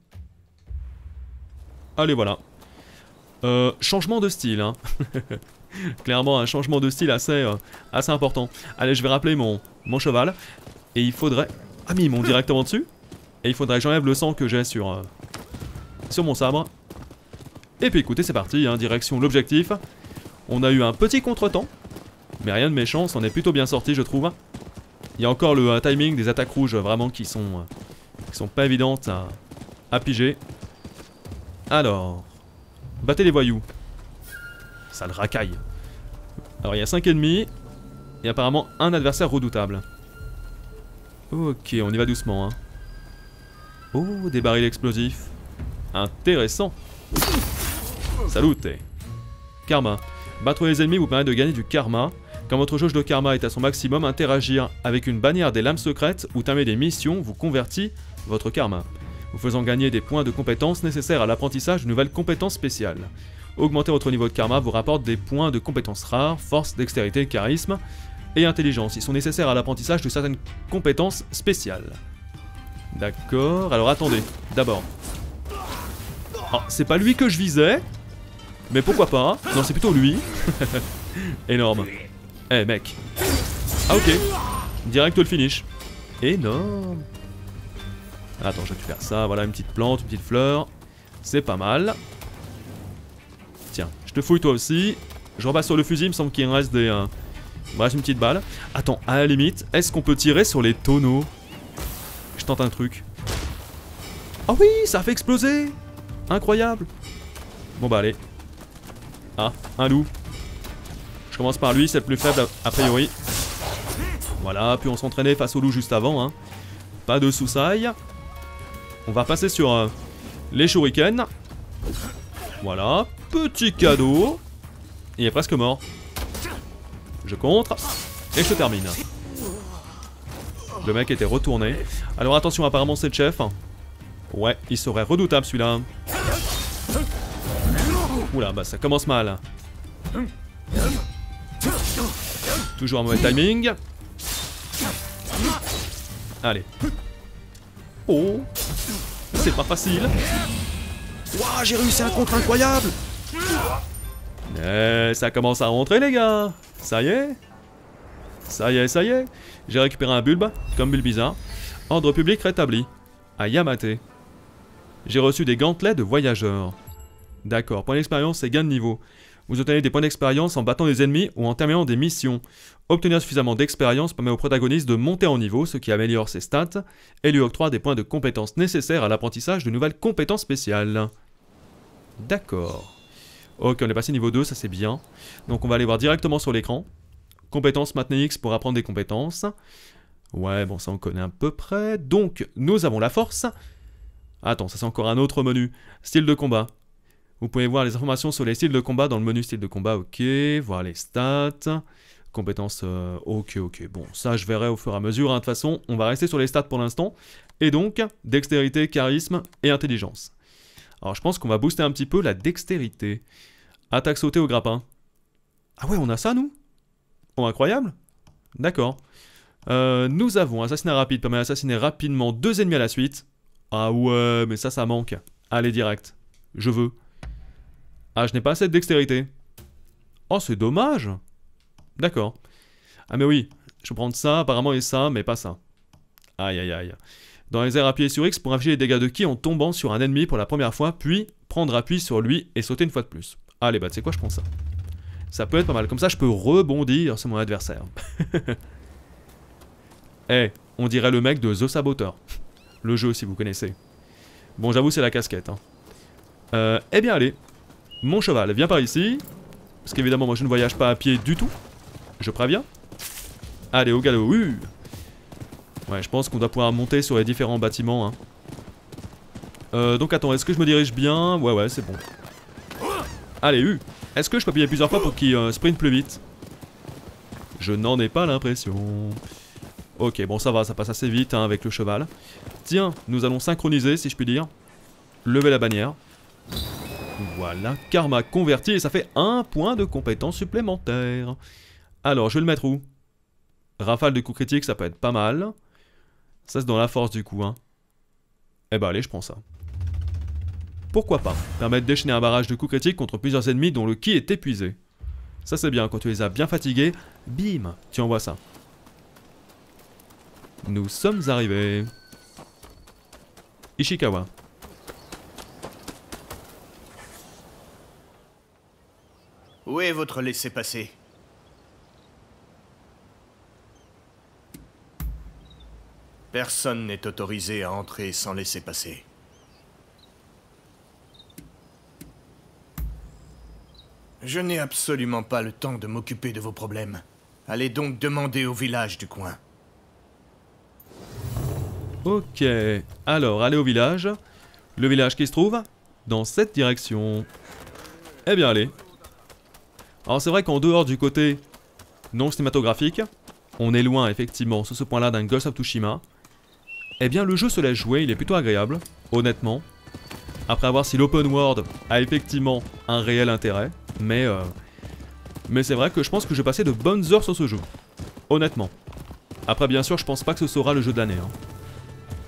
Allez, voilà. Euh, changement de style, hein. Clairement un changement de style assez, euh, assez important. Allez, je vais rappeler mon, mon cheval. Et il faudrait... Ah mais ils m'ont directement dessus. Et il faudrait que j'enlève le sang que j'ai sur, euh, sur mon sabre. Et puis écoutez, c'est parti, hein, direction l'objectif. On a eu un petit contretemps. Mais rien de méchant, on est plutôt bien sorti je trouve. Il y a encore le euh, timing des attaques rouges vraiment qui sont, euh, qui sont pas évidentes à, à piger. Alors... Battez les voyous. Ça le racaille. Alors il y a cinq ennemis. Et apparemment un adversaire redoutable. Ok, on y va doucement. Hein. Oh, des barils explosifs. Intéressant. Salute. Karma. Battre les ennemis vous permet de gagner du karma. Quand votre jauge de karma est à son maximum, interagir avec une bannière des lames secrètes ou terminer des missions vous convertit votre karma, vous faisant gagner des points de compétences nécessaires à l'apprentissage de nouvelles compétences spéciales. Augmenter votre niveau de karma vous rapporte des points de compétences rares, force, dextérité, charisme et intelligence. Ils sont nécessaires à l'apprentissage de certaines compétences spéciales. D'accord, alors attendez, d'abord. Oh, c'est pas lui que je visais. Mais pourquoi pas? Non, c'est plutôt lui. Énorme. Eh hey, mec. Ah ok. Direct le finish. Énorme. Attends, je vais te faire ça. Voilà, une petite plante, une petite fleur. C'est pas mal. Tiens, je te fouille toi aussi. Je repasse sur le fusil, il me semble qu'il me reste des... Euh... Il me reste une petite balle. Attends, à la limite, est-ce qu'on peut tirer sur les tonneaux? Je tente un truc. Ah oui, ça a fait exploser. Incroyable. Bon bah allez. Ah, un loup. Je commence par lui, c'est le plus faible a, a priori. Voilà, puis on s'entraînait face au loup juste avant. Hein. Pas de soussailles. On va passer sur euh, les shurikens. Voilà, petit cadeau. Il est presque mort. Je contre. Et je termine. Le mec était retourné. Alors attention, apparemment c'est le chef. Ouais, il serait redoutable celui-là. Oula, bah ça commence mal. Toujours un mauvais timing. Allez. Oh, c'est pas facile. Waouh, j'ai réussi un contre incroyable. Mais ça commence à rentrer les gars. Ça y est. Ça y est, ça y est. J'ai récupéré un bulbe, comme Bulbizarre. Ordre public rétabli. À Yamate. J'ai reçu des gantelets de voyageurs. D'accord, point d'expérience et gain de niveau. Vous obtenez des points d'expérience en battant des ennemis ou en terminant des missions. Obtenir suffisamment d'expérience permet au protagoniste de monter en niveau, ce qui améliore ses stats, et lui octroie des points de compétences nécessaires à l'apprentissage de nouvelles compétences spéciales. D'accord. Ok, on est passé niveau deux, ça c'est bien. Donc on va aller voir directement sur l'écran. Compétences, maintenez X pour apprendre des compétences. Ouais, bon ça on connaît à peu près. Donc, nous avons la force. Attends, ça c'est encore un autre menu. Style de combat. Vous pouvez voir les informations sur les styles de combat dans le menu style de combat, ok. Voir les stats. Compétences, euh, ok, ok. Bon, ça je verrai au fur et à mesure. Hein. De toute façon, on va rester sur les stats pour l'instant. Et donc, dextérité, charisme et intelligence. Alors je pense qu'on va booster un petit peu la dextérité. Attaque sautée au grappin. Ah ouais, on a ça nous? Oh, incroyable. D'accord. Euh, nous avons assassinat rapide, permet d'assassiner rapidement deux ennemis à la suite. Ah ouais, mais ça, ça manque. Allez, direct. Je veux. Ah, je n'ai pas assez de dextérité. Oh, c'est dommage. D'accord. Ah mais oui, je peux prendre ça apparemment et ça, mais pas ça. Aïe aïe aïe. Dans les airs, appuyez sur X pour afficher les dégâts de ki en tombant sur un ennemi pour la première fois, puis prendre appui sur lui et sauter une fois de plus. Allez, bah tu sais quoi, je prends ça. Ça peut être pas mal, comme ça je peux rebondir sur mon adversaire. Eh, hey, on dirait le mec de The Saboteur. Le jeu si vous connaissez. Bon, j'avoue c'est la casquette. Hein. Euh, eh bien allez. Mon cheval, viens par ici. Parce qu'évidemment moi je ne voyage pas à pied du tout. Je préviens. Allez, au galop. Oui. Ouais, je pense qu'on doit pouvoir monter sur les différents bâtiments. Hein. Euh, donc attends, est-ce que je me dirige bien? Ouais, ouais, c'est bon. Allez, U. Est-ce que je peux appuyer plusieurs fois pour qu'il euh, sprint plus vite? Je n'en ai pas l'impression. Ok, bon ça va, ça passe assez vite hein, avec le cheval. Tiens, nous allons synchroniser si je puis dire. Lever la bannière. Voilà, karma converti et ça fait un point de compétence supplémentaire. Alors, je vais le mettre où? Rafale de coups critiques, ça peut être pas mal. Ça, c'est dans la force du coup. Hein. Eh ben, allez, je prends ça. Pourquoi pas? Permet de déchaîner un barrage de coups critiques contre plusieurs ennemis dont le ki est épuisé. Ça, c'est bien. Quand tu les as bien fatigués, bim, tu envoies ça. Nous sommes arrivés. Ishikawa. Où est votre laissez-passer? Personne n'est autorisé à entrer sans laissez-passer. Je n'ai absolument pas le temps de m'occuper de vos problèmes. Allez donc demander au village du coin. Ok, alors allez au village. Le village qui se trouve dans cette direction. Eh bien allez. Alors c'est vrai qu'en dehors du côté non cinématographique, on est loin effectivement sur ce point-là d'un Ghost of Tsushima. Eh bien le jeu se laisse jouer, il est plutôt agréable, honnêtement. Après avoir si l'open world a effectivement un réel intérêt, mais euh, mais c'est vrai que je pense que je vais passer de bonnes heures sur ce jeu, honnêtement. Après bien sûr je pense pas que ce sera le jeu de l'année. Hein.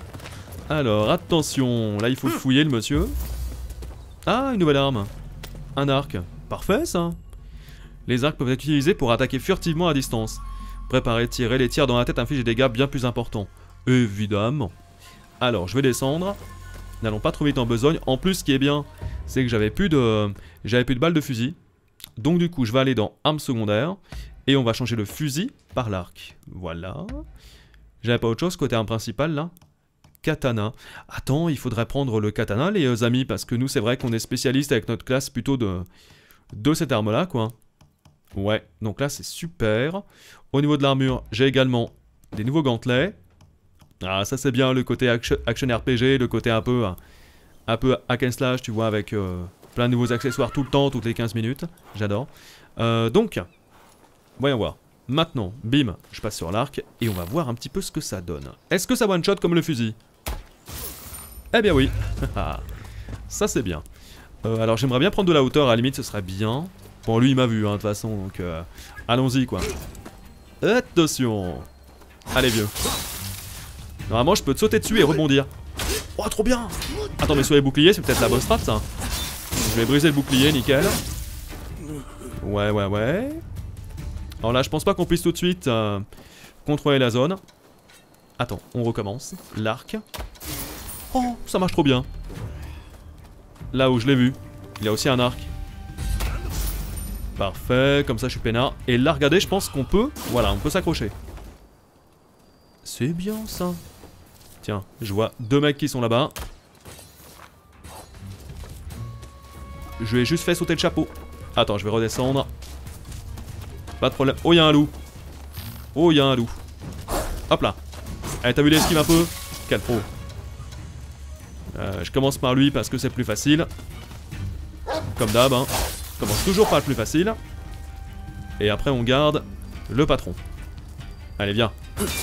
Alors attention, là il faut fouiller le monsieur. Ah, une nouvelle arme. un arc. Parfait ça. Les arcs peuvent être utilisés pour attaquer furtivement à distance. Préparez, tirer, les tirs dans la tête infligent des dégâts bien plus importants. Évidemment. Alors, je vais descendre. N'allons pas trop vite en besogne. En plus, ce qui est bien, c'est que j'avais plus de... J'avais plus de balles de fusil. Donc du coup, je vais aller dans armes secondaires. Et on va changer le fusil par l'arc. Voilà. J'avais pas autre chose côté arme principale là. Katana. Attends, il faudrait prendre le katana les amis. Parce que nous, c'est vrai qu'on est spécialiste avec notre classe plutôt de, de cette arme là quoi. Ouais, donc là c'est super. Au niveau de l'armure, j'ai également des nouveaux gantelets. Ah, ça c'est bien le côté action, action R P G, le côté un peu, un peu hack and slash, tu vois, avec euh, plein de nouveaux accessoires tout le temps, toutes les quinze minutes. J'adore. Euh, donc, voyons voir. Maintenant, bim, je passe sur l'arc et on va voir un petit peu ce que ça donne. Est-ce que ça one shot comme le fusil? Eh bien oui. Ça c'est bien. Euh, alors j'aimerais bien prendre de la hauteur, à la limite ce serait bien. Bon, lui il m'a vu hein, de toute façon, donc euh, allons-y quoi. Attention. Allez vieux. Normalement je peux te sauter dessus et rebondir. Oh trop bien. Attends mais sur les boucliers c'est peut-être la bonne strat ça. Je vais briser le bouclier, nickel. Ouais ouais ouais. Alors là je pense pas qu'on puisse tout de suite euh, contrôler la zone. Attends, on recommence. L'arc. Oh ça marche trop bien. Là où je l'ai vu, il y a aussi un arc. Parfait, comme ça je suis peinard. Et là regardez je pense qu'on peut, voilà on peut s'accrocher. C'est bien ça. Tiens, je vois deux mecs qui sont là-bas. Je lui ai juste fait sauter le chapeau. Attends, je vais redescendre. Pas de problème. Oh, il y a un loup. Oh, il y a un loup. Hop là. Allez, t'as vu l'esquive un peu? Quel pro. Euh, je commence par lui parce que c'est plus facile. Comme d'hab, hein. Je commence toujours par le plus facile. Et après, on garde le patron. Allez, viens.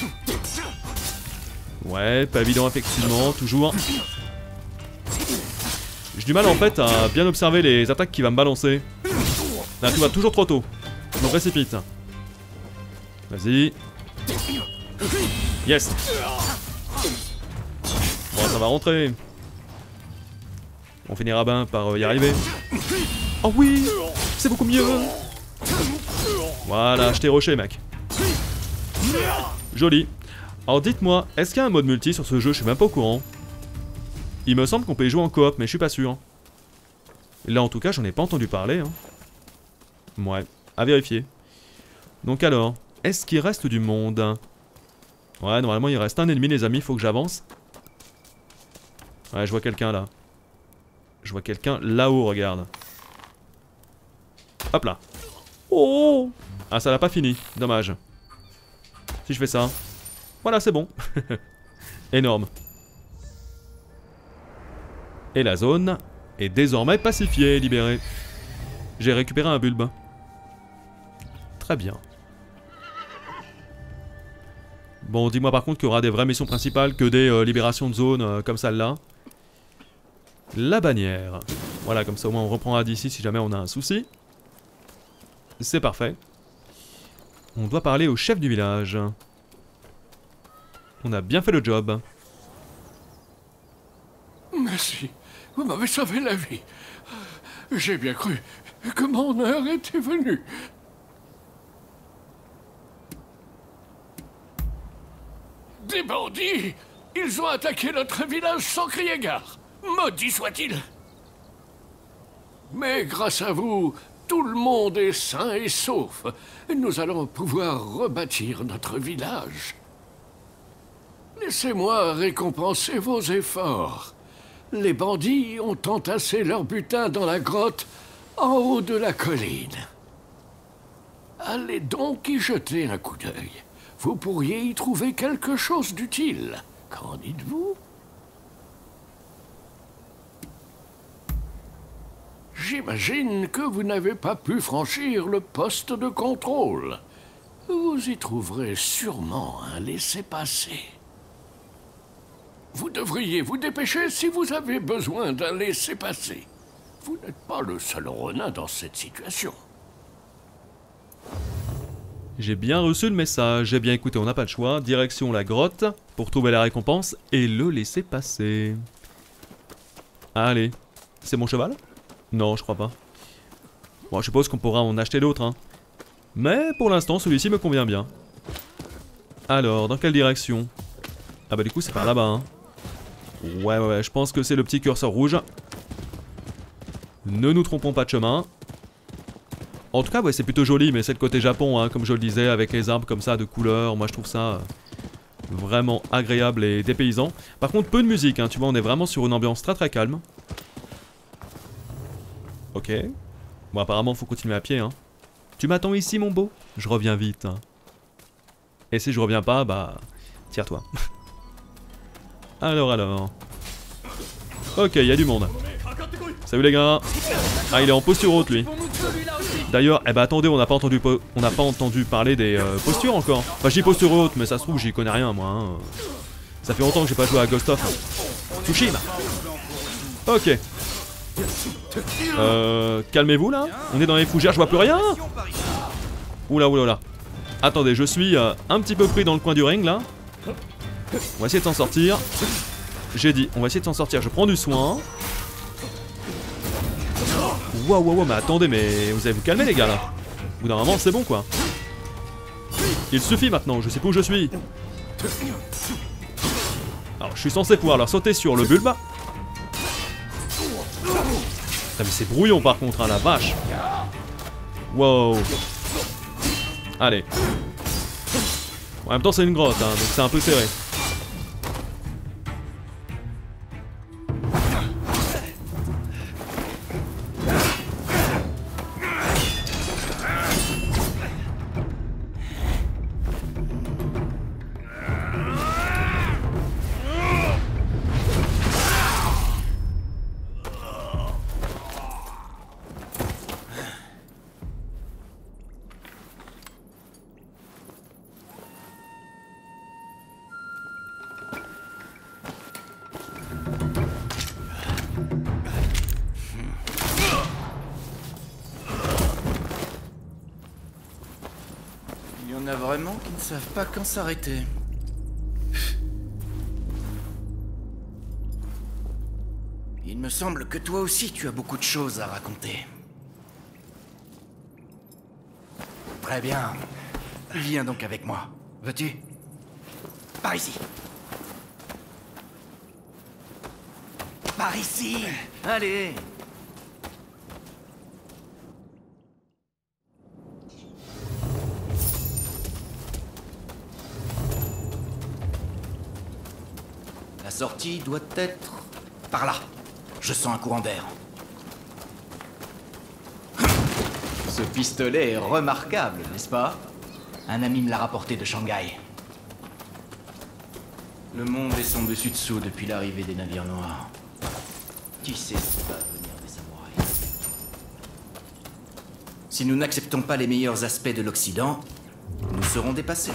Ouais, pas évident effectivement, toujours. J'ai du mal en fait à bien observer les attaques qui va me balancer. Là, tout va toujours trop tôt. Je me précipite. Vas-y. Yes. Bon, ça va rentrer. On finira bien par y arriver. Oh oui, c'est beaucoup mieux. Voilà, je t'ai rushé, mec. Joli. Alors dites-moi, est-ce qu'il y a un mode multi sur ce jeu? Je suis même pas au courant. Il me semble qu'on peut y jouer en coop, mais je suis pas sûr. Là en tout cas, j'en ai pas entendu parler. Hein. Ouais, à vérifier. Donc alors, est-ce qu'il reste du monde? Ouais, normalement il reste un ennemi les amis, faut que j'avance. Ouais, je vois quelqu'un là. Je vois quelqu'un là-haut, regarde. Hop là. Oh! Ah, ça l'a pas fini, dommage. Si je fais ça... Voilà, c'est bon. Énorme. Et la zone est désormais pacifiée et libérée. J'ai récupéré un bulbe. Très bien. Bon, dis-moi par contre qu'il y aura des vraies missions principales que des euh, libérations de zone euh, comme celle-là. La bannière. Voilà, comme ça au moins on reprendra d'ici si jamais on a un souci. C'est parfait. On doit parler au chef du village. On a bien fait le job. Merci. Vous m'avez sauvé la vie. J'ai bien cru que mon heure était venue. Des bandits! Ils ont attaqué notre village sans crier gare. Maudit soit-il! Mais grâce à vous, tout le monde est sain et sauf. Nous allons pouvoir rebâtir notre village. Laissez-moi récompenser vos efforts. Les bandits ont entassé leur butin dans la grotte en haut de la colline. Allez donc y jeter un coup d'œil. Vous pourriez y trouver quelque chose d'utile. Qu'en dites-vous? J'imagine que vous n'avez pas pu franchir le poste de contrôle. Vous y trouverez sûrement un laissez-passer. Vous devriez vous dépêcher si vous avez besoin d'un laissez-passer. Vous n'êtes pas le seul Ronin dans cette situation. J'ai bien reçu le message. Eh bien écoutez, on n'a pas le choix. Direction la grotte pour trouver la récompense et le laisser passer. Allez. C'est mon cheval? Non, je crois pas. Bon, je suppose qu'on pourra en acheter d'autres, hein. Mais pour l'instant, celui-ci me convient bien. Alors, dans quelle direction? Ah bah du coup, c'est par là-bas, hein. Ouais, ouais, ouais, je pense que c'est le petit curseur rouge. Ne nous trompons pas de chemin. En tout cas, ouais, c'est plutôt joli, mais c'est le côté Japon, hein, comme je le disais, avec les arbres comme ça, de couleurs. Moi, je trouve ça euh, vraiment agréable et dépaysant. Par contre, peu de musique, hein, tu vois, on est vraiment sur une ambiance très très calme. Ok. Bon, apparemment, faut continuer à pied, hein. Tu m'attends ici, mon beau? Je reviens vite, hein. Et si je reviens pas, bah... tire-toi. Alors, alors... Ok, il y a du monde. Salut les gars. Ah, il est en posture haute, lui. D'ailleurs, eh ben attendez, on n'a pas entendu on n'a pas entendu parler des euh, postures encore. Enfin, je dis posture haute, mais ça se trouve, j'y connais rien, moi. Hein. Ça fait longtemps que j'ai pas joué à Ghost of Tsushima. Ok. Euh, calmez-vous, là. On est dans les fougères, je vois plus rien. Oula, oula, oula. Attendez, je suis euh, un petit peu pris dans le coin du ring, là. On va essayer de s'en sortir. J'ai dit, on va essayer de s'en sortir. Je prends du soin. Waouh, waouh, waouh, mais attendez, mais vous allez vous calmer, les gars, là. Au bout d'un moment, c'est bon, quoi. Il suffit maintenant, je sais plus où je suis. Alors, je suis censé pouvoir leur sauter sur le bulbe. Putain, mais c'est brouillon, par contre, hein, la vache. Wow. Allez. En même temps, c'est une grotte, hein, donc c'est un peu serré. Il y en a vraiment qui ne savent pas quand s'arrêter. Il me semble que toi aussi tu as beaucoup de choses à raconter. Très bien. Viens donc avec moi. Veux-tu? Par ici. Par ici. Allez. La sortie doit être par là. Je sens un courant d'air. Ce pistolet est remarquable, n'est-ce pas? Un ami me l'a rapporté de Shanghai. Le monde est son dessus-dessous depuis l'arrivée des navires noirs. Qui sait ce qui va venir des samouraïs? Si nous n'acceptons pas les meilleurs aspects de l'Occident, nous serons dépassés.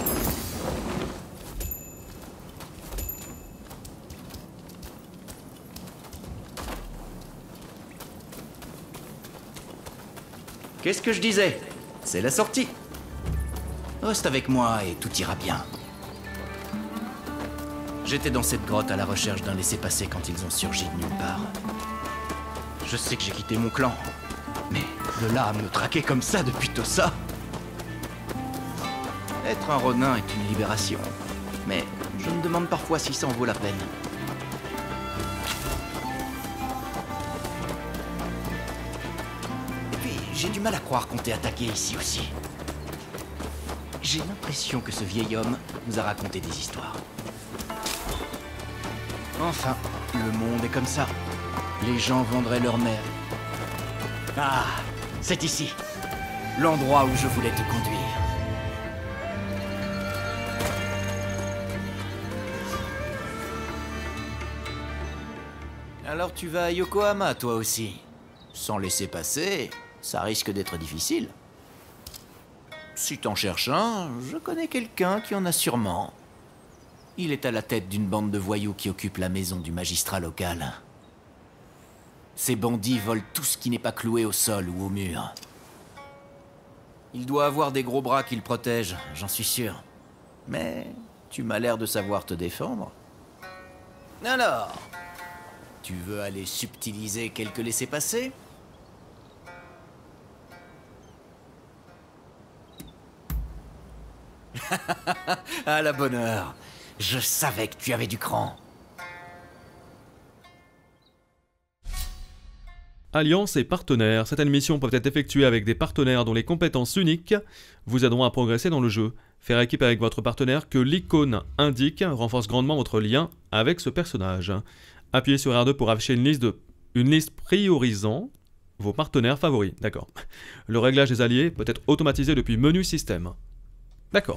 Qu'est-ce que je disais? C'est la sortie. Reste avec moi et tout ira bien. J'étais dans cette grotte à la recherche d'un laissez-passer quand ils ont surgi de nulle part. Je sais que j'ai quitté mon clan, mais de là à me traquer comme ça depuis Tossa... Être un Ronin est une libération, mais je me demande parfois si ça en vaut la peine. J'ai du mal à croire qu'on t'ait attaqué ici aussi. J'ai l'impression que ce vieil homme nous a raconté des histoires. Enfin, le monde est comme ça. Les gens vendraient leur mère. Ah, c'est ici. L'endroit où je voulais te conduire. Alors tu vas à Yokohama, toi aussi. Sans laisser passer... Ça risque d'être difficile. Si t'en cherches un, je connais quelqu'un qui en a sûrement. Il est à la tête d'une bande de voyous qui occupe la maison du magistrat local. Ces bandits volent tout ce qui n'est pas cloué au sol ou au mur. Il doit avoir des gros bras qui le protègent, j'en suis sûr. Mais tu m'as l'air de savoir te défendre. Alors, tu veux aller subtiliser quelques laissez-passer ? À la bonne heure. Je savais que tu avais du cran. Alliance et partenaires. Certaines missions peuvent être effectuées avec des partenaires dont les compétences uniques vous aideront à progresser dans le jeu. Faire équipe avec votre partenaire que l'icône indique renforce grandement votre lien avec ce personnage. Appuyez sur R deux pour afficher une liste, de, une liste priorisant vos partenaires favoris. D'accord. Le réglage des alliés peut être automatisé depuis menu système. D'accord.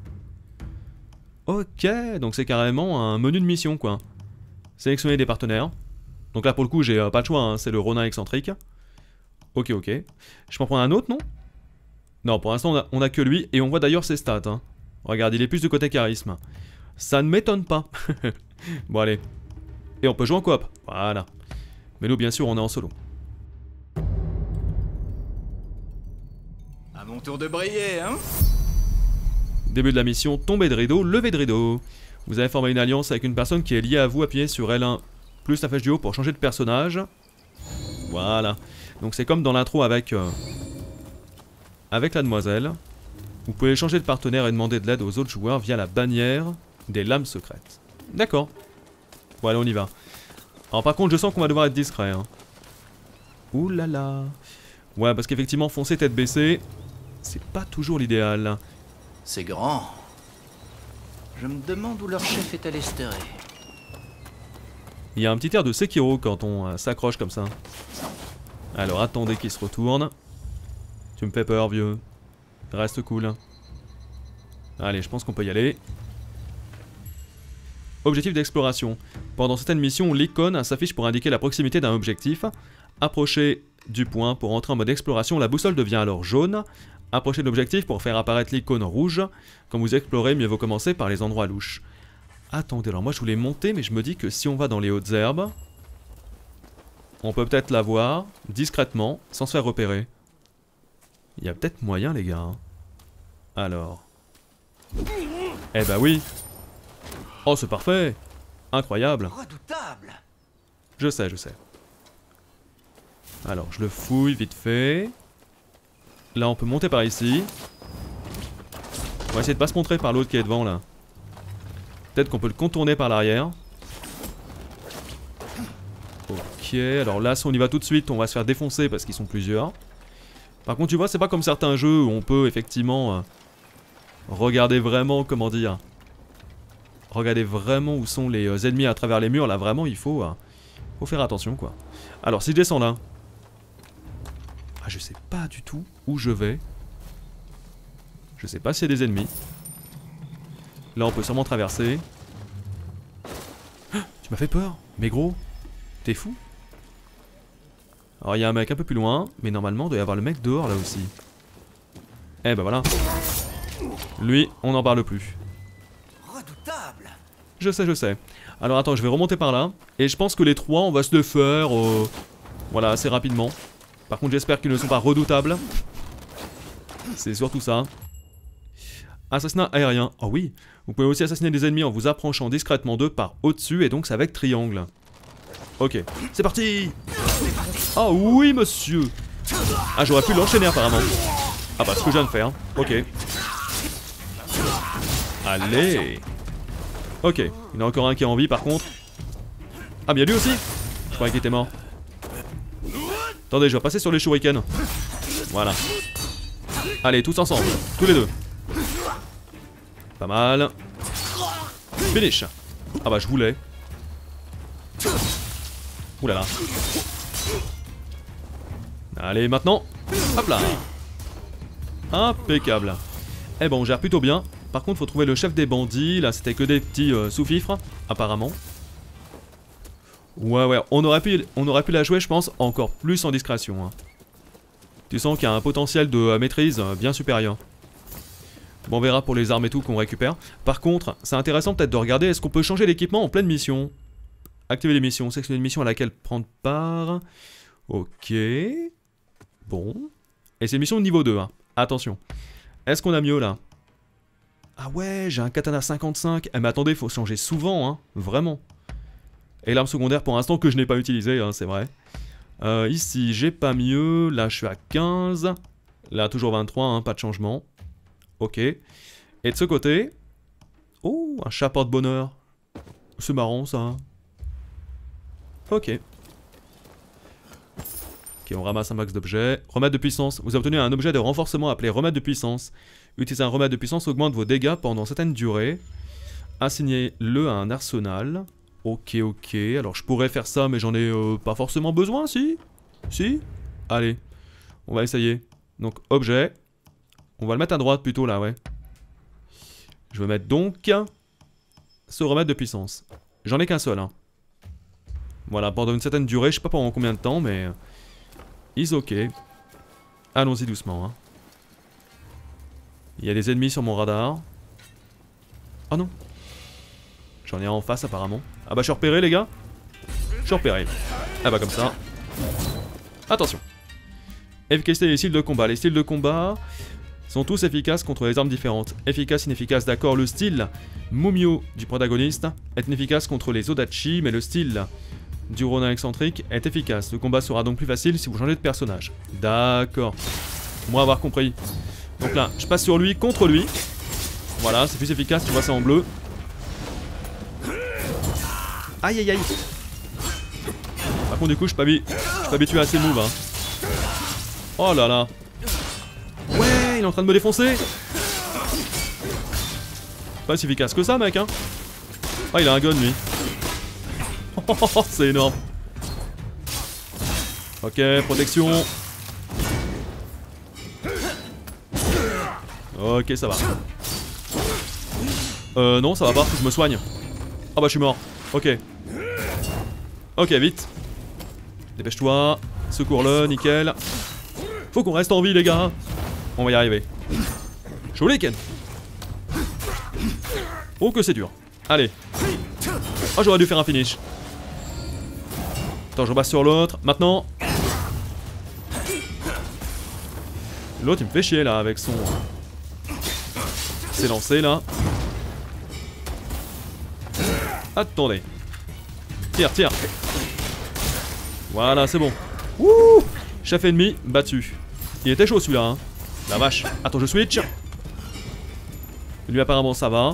Ok, donc c'est carrément un menu de mission quoi. Sélectionner des partenaires. Donc là pour le coup j'ai euh, pas le choix, hein, c'est le Ronin excentrique. Ok ok. Je peux en prendre un autre non? Non pour l'instant on a, on a que lui et on voit d'ailleurs ses stats. Hein. Regarde il est plus du côté charisme. Ça ne m'étonne pas. Bon allez. Et on peut jouer en coop. Voilà. Mais nous bien sûr on est en solo. À mon tour de briller hein. Début de la mission, tombée de rideau, levée de rideau. Vous avez formé une alliance avec une personne qui est liée à vous, appuyez sur L un plus la flèche du haut pour changer de personnage. Voilà. Donc c'est comme dans l'intro avec, euh, avec la demoiselle. Vous pouvez changer de partenaire et demander de l'aide aux autres joueurs via la bannière des lames secrètes. D'accord. Bon allez on y va. Alors par contre je sens qu'on va devoir être discret. Hein. Ouh là là. Ouais parce qu'effectivement foncer tête baissée, c'est pas toujours l'idéal. C'est grand. Je me demande où leur chef est allé se terrer. Il y a un petit air de Sekiro quand on euh, s'accroche comme ça. Alors attendez qu'il se retourne. Tu me fais peur vieux. Reste cool. Allez je pense qu'on peut y aller. Objectif d'exploration. Pendant certaines missions, l'icône s'affiche pour indiquer la proximité d'un objectif. Approchez du point pour entrer en mode exploration, la boussole devient alors jaune. Approchez de l'objectif pour faire apparaître l'icône rouge. Quand vous explorez, mieux vaut commencer par les endroits louches. Attendez, alors moi je voulais monter, mais je me dis que si on va dans les hautes herbes, on peut peut-être la voir discrètement, sans se faire repérer. Il y a peut-être moyen les gars. Alors... Eh bah oui. Oh c'est parfait. Incroyable. Redoutable. Je sais, je sais. Alors je le fouille vite fait. Là on peut monter par ici. On va essayer de pas se montrer par l'autre qui est devant là. Peut-être qu'on peut le contourner par l'arrière. Ok, alors là si on y va tout de suite on va se faire défoncer parce qu'ils sont plusieurs. Par contre tu vois c'est pas comme certains jeux où on peut effectivement euh, regarder vraiment, comment dire, regarder vraiment où sont les euh, ennemis à travers les murs. Là vraiment il faut, euh, faut faire attention quoi. Alors si je descends là, ah, je sais pas du tout où je vais. Je sais pas s'il y a des ennemis. Là on peut sûrement traverser. Ah, tu m'as fait peur. Mais gros, t'es fou? Alors il y a un mec un peu plus loin. Mais normalement il doit y avoir le mec dehors là aussi. Eh ben voilà. Lui on n'en parle plus. Redoutable. Je sais je sais. Alors attends je vais remonter par là. Et je pense que les trois on va se le faire euh, voilà assez rapidement. Par contre j'espère qu'ils ne sont pas redoutables. C'est surtout ça. Assassinat aérien. Oh oui. Vous pouvez aussi assassiner des ennemis en vous approchant discrètement d'eux par au-dessus. Et donc c'est avec triangle. Ok. C'est parti. Ah oui monsieur. Ah j'aurais pu l'enchaîner apparemment. Ah bah ce que je viens de faire. Ok. Allez. Ok. Il y en a encore un qui est en vie par contre. Ah mais il y a lui aussi. Je croyais qu'il était mort. Attendez, je vais passer sur les shurikens. Voilà. Allez, tous ensemble. Tous les deux. Pas mal. Finish. Ah bah je voulais. Ouh là là. Allez, maintenant. Hop là. Impeccable. Eh ben on gère plutôt bien. Par contre, faut trouver le chef des bandits. Là, c'était que des petits euh, sous-fifres, apparemment. Ouais, ouais, on aurait, pu, on aurait pu la jouer, je pense, encore plus en discrétion. Hein. Tu sens qu'il y a un potentiel de euh, maîtrise euh, bien supérieur. Bon, on verra pour les armes et tout qu'on récupère. Par contre, c'est intéressant peut-être de regarder, est-ce qu'on peut changer l'équipement en pleine mission? Activer les missions, sélectionner une mission à laquelle prendre part. Ok. Bon. Et c'est une mission de niveau deux, hein. Attention. Est-ce qu'on a mieux là? Ah ouais, j'ai un katana cinquante-cinq. Eh mais attendez, faut changer souvent, hein. Vraiment. Et l'arme secondaire pour l'instant que je n'ai pas utilisée, hein, c'est vrai. Euh, ici, j'ai pas mieux. Là, je suis à quinze. Là, toujours vingt-trois, hein, pas de changement. Ok. Et Et de ce côté... Oh, un chat porte-bonheur. C'est marrant ça. Ok. Ok, on ramasse un max d'objets. Remède de puissance. Vous avez obtenu un objet de renforcement appelé remède de puissance. Utiliser un remède de puissance augmente vos dégâts pendant certaines durées. Assignez-le à un arsenal. Ok, ok. Alors je pourrais faire ça, mais j'en ai euh, pas forcément besoin, si? Si? Allez. On va essayer. Donc, objet. On va le mettre à droite plutôt, là, ouais. Je vais mettre donc... ce remède de puissance. J'en ai qu'un seul, hein. Voilà, pendant une certaine durée, je sais pas pendant combien de temps, mais... is ok. Allons-y doucement, hein. Il y a des ennemis sur mon radar. Oh non. J'en ai un en face, apparemment. Ah bah, je suis repéré, les gars. Je suis repéré. Ah bah, comme ça. Attention. Efficacité des styles de combat. Les styles de combat sont tous efficaces contre les armes différentes. Efficace, inefficace, d'accord. Le style Mumio du protagoniste est inefficace contre les Odachi, mais le style du Ronin excentrique est efficace. Le combat sera donc plus facile si vous changez de personnage. D'accord. Moi avoir compris. Donc là, je passe sur lui contre lui. Voilà, c'est plus efficace, tu vois, c'est en bleu. Aïe aïe aïe. Par contre, du coup, je suis pas, habi... je suis pas habitué à ces moves. Hein. Oh là là. Ouais, il est en train de me défoncer. Pas si efficace que ça, mec, hein. Ah, il a un gun, lui. Oh, c'est énorme. Ok, protection. Ok, ça va. Euh, non, ça va pas, faut que je me soigne. Ah bah, je suis mort. Ok. Ok, vite. Dépêche-toi. Secours-le, nickel. Faut qu'on reste en vie, les gars. On va y arriver. Shuriken. Oh, que c'est dur. Allez. Oh, j'aurais dû faire un finish. Attends, je repasse sur l'autre. Maintenant. L'autre, il me fait chier, là, avec son... C'est lancé, là. Attendez. Tire, tire. Voilà, c'est bon. Wouh! Chef ennemi, battu. Il était chaud, celui-là, hein. La vache. Attends, je switch. Lui, apparemment, ça va.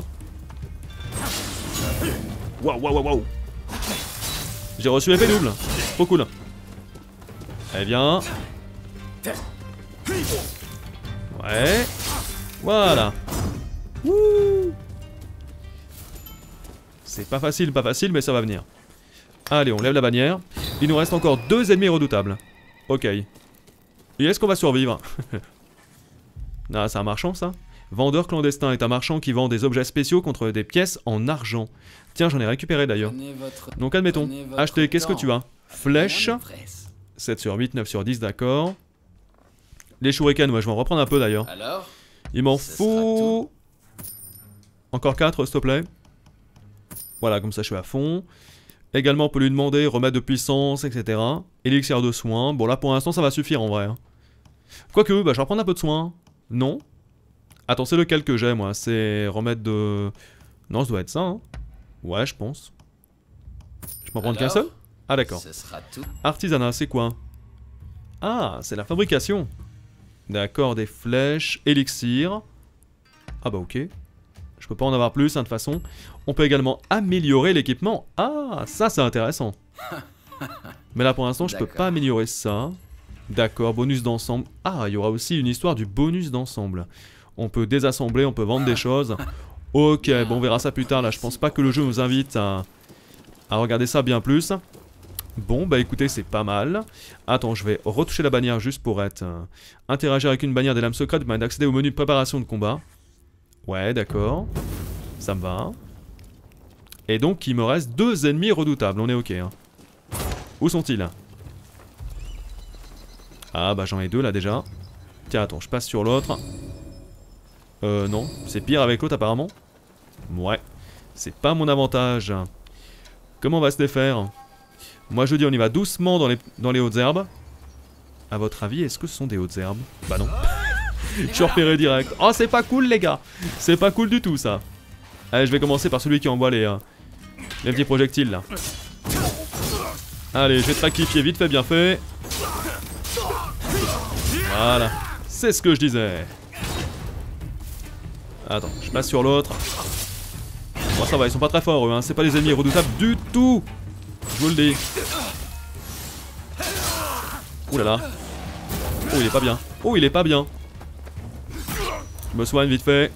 Waouh, waouh, waouh, waouh. J'ai reçu l'effet double. Trop cool. Allez, viens. Ouais. Voilà. Wouh. C'est pas facile, pas facile, mais ça va venir. Allez, on lève la bannière. Il nous reste encore deux ennemis redoutables. Ok. Et est-ce qu'on va survivre? Ah, c'est un marchand, ça. Vendeur clandestin est un marchand qui vend des objets spéciaux contre des pièces en argent. Tiens, j'en ai récupéré d'ailleurs. Donc admettons, acheter, qu'est-ce que tu as? Flèche. sept sur huit, neuf sur dix, d'accord. Les shurikens, ouais, je vais en reprendre un peu d'ailleurs. Il m'en faut... Encore quatre, s'il te plaît. Voilà, comme ça je suis à fond. Également, on peut lui demander remède de puissance, et cetera. Élixir de soins. Bon, là pour l'instant, ça va suffire en vrai. Hein. Quoique, bah, je vais reprendre un peu de soins. Non. Attends, c'est lequel que j'ai, moi? C'est remède de... Non, ça doit être ça, hein. Ouais, je pense. Je peux en prendre qu'un seul? Ah, d'accord. Artisanat, c'est quoi? Ah, c'est la fabrication. D'accord, des flèches, élixir. Ah bah ok. Je peux pas en avoir plus, hein, de toute façon. On peut également améliorer l'équipement. Ah, ça c'est intéressant. Mais là pour l'instant, je peux pas améliorer ça. D'accord, bonus d'ensemble. Ah, il y aura aussi une histoire du bonus d'ensemble. On peut désassembler, on peut vendre des choses. Ok, bon, on verra ça plus tard. Là, je pense pas que le jeu nous invite à, à regarder ça bien plus. Bon, bah écoutez, c'est pas mal. Attends, je vais retoucher la bannière juste pour être... Euh, interagir avec une bannière des lames secrètes permet d'accéder au menu de préparation de combat. Ouais, d'accord. Ça me va. Et donc, il me reste deux ennemis redoutables. On est ok. Hein. Où sont-ils? Ah, bah j'en ai deux là déjà. Tiens, attends, je passe sur l'autre. Euh, non. C'est pire avec l'autre apparemment. Ouais. C'est pas mon avantage. Comment on va se défaire? Moi je dis on y va doucement dans les, dans les hautes herbes. A votre avis, est-ce que ce sont des hautes herbes? Bah non. Je suis repéré direct. Oh, c'est pas cool les gars. C'est pas cool du tout ça. Allez, je vais commencer par celui qui envoie les, euh, les petits projectiles là. Allez, je vais te sacrifier vite fait, bien fait. Voilà. C'est ce que je disais. Attends, je passe sur l'autre. Bon, ça va, ils sont pas très forts eux, hein. C'est pas des ennemis redoutables du tout. Je vous le dis. Ouh là là. Oh, il est pas bien. Oh, il est pas bien. Je me soigne vite fait.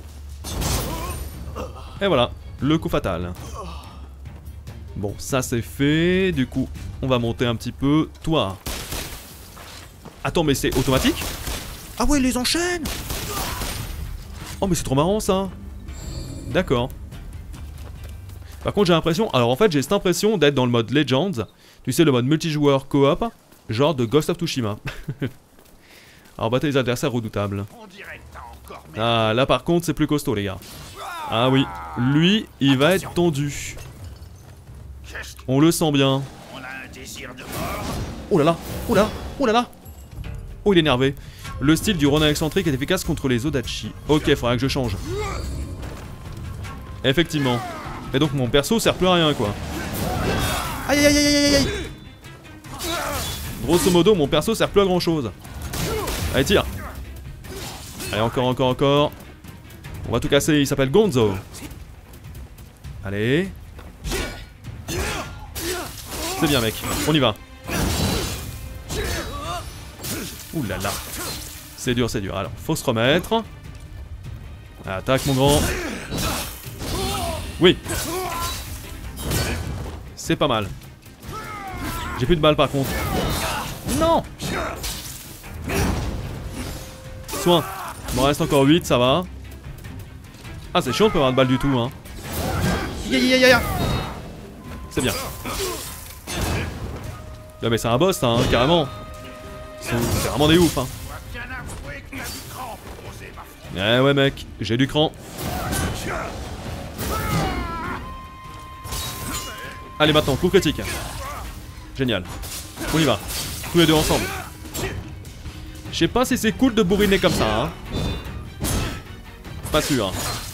Et voilà, le coup fatal. Bon, ça c'est fait. Du coup, on va monter un petit peu. Toi. Attends, mais c'est automatique? Ah ouais, il les enchaîne. Oh, mais c'est trop marrant ça. D'accord. Par contre, j'ai l'impression... Alors en fait, j'ai cette impression d'être dans le mode Legends. Tu sais, le mode multijoueur coop. Genre de Ghost of Tsushima. Alors, battez les adversaires redoutables. Ah, là par contre, c'est plus costaud, les gars. Ah oui, lui, il va être tendu. On le sent bien. Oh là là, oh là là, oh là là. Oh, il est énervé. Le style du Ronin excentrique est efficace contre les Odachi. Ok, faudra que je change. Effectivement. Et donc mon perso sert plus à rien, quoi. Aïe aïe aïe aïe aïe aïe. Grosso modo, mon perso sert plus à grand chose. Allez, tire. Allez, encore, encore, encore. On va tout casser, il s'appelle Gonzo. Allez. C'est bien, mec. On y va. Ouh là là. C'est dur, c'est dur. Alors, faut se remettre. Attaque, mon grand. Oui. C'est pas mal. J'ai plus de balles, par contre. Non. Soin. Il m'en reste encore huit, ça va. Ah, c'est chiant de pas avoir de balles du tout, hein. Ya ya ya ya. C'est bien. Là, mais c'est un boss, hein, carrément. C'est vraiment des ouf, hein. Eh ouais, mec, j'ai du cran. Allez, maintenant, coup critique. Génial. On y va. Tous les deux ensemble. Je sais pas si c'est cool de bourriner comme ça, hein. Pas sûr.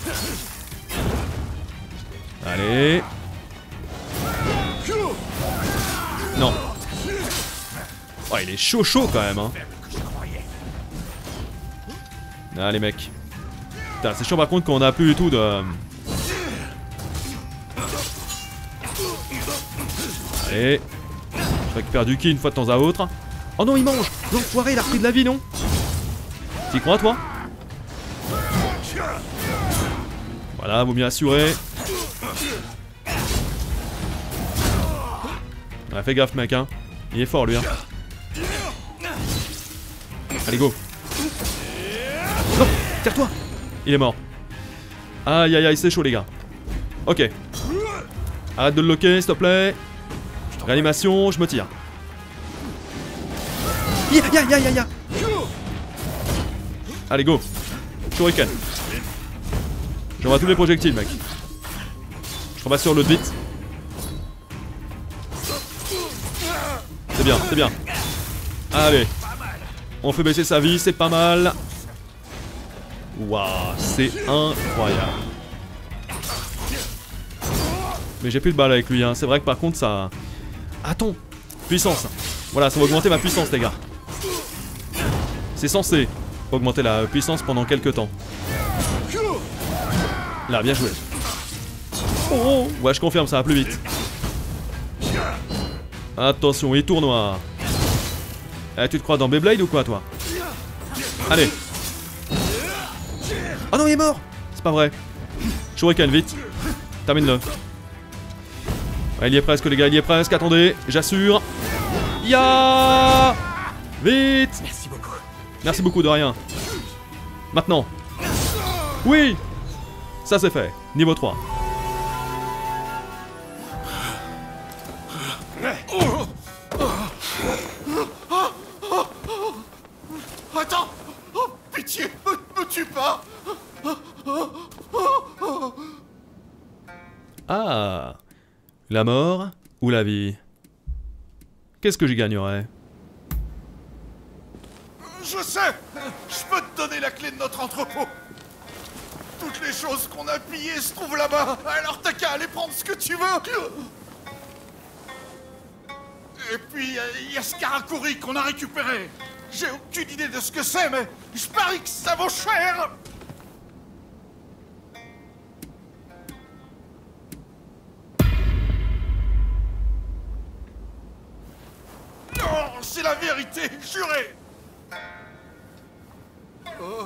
Allez. Non. Oh, il est chaud chaud quand même, hein. Allez, mec. Putain, c'est chiant par contre qu'on a plus du tout de... Allez. Je récupère du ki une fois de temps à autre. Oh non, il mange. L'enfoiré, il a repris de la vie, non? T'y crois, toi? Voilà, vaut mieux assurer. Ouais, fais gaffe, mec, hein. Il est fort, lui, hein. Allez, go. Non, tire-toi. Il est mort. Aïe, aïe, aïe, c'est chaud, les gars. Ok. Arrête de le loquer, s'il te plaît. Réanimation, je me tire. Ya, ya, ya, ya, ya. Allez, go. Shuriken. J'envoie tous les projectiles, mec. Je repasse sur l'autre vite. C'est bien, c'est bien. Allez. On fait baisser sa vie, c'est pas mal. Waouh, c'est incroyable. Mais j'ai plus de balles avec lui, hein. C'est vrai que par contre, ça... Attends. Puissance. Voilà, ça va augmenter ma puissance, les gars. C'est censé augmenter la puissance pendant quelques temps. Là, bien joué. Oh, ouais, je confirme, ça va plus vite. Attention, il tournoie. Eh, tu te crois dans Beyblade ou quoi, toi? Allez. Oh non, il est mort. C'est pas vrai. Shuriken, vite. Termine-le. Ouais, il y est presque, les gars, il y est presque. Attendez, j'assure. Ya. Vite. Merci beaucoup. Merci beaucoup, de rien. Maintenant. Oui. Ça, c'est fait. Niveau trois. Attends. Oh, pitié, me, me tue pas. Ah. La mort ou la vie? Qu'est-ce que j'y gagnerais? Je sais. Je peux te donner la clé de notre entrepôt. Toutes les choses qu'on a pillées se trouvent là-bas. Alors t'as qu'à aller prendre ce que tu veux. Et puis, il y a ce Karakuri qu'on a récupéré. J'ai aucune idée de ce que c'est, mais je parie que ça vaut cher. c'est la vérité, juré. Oh.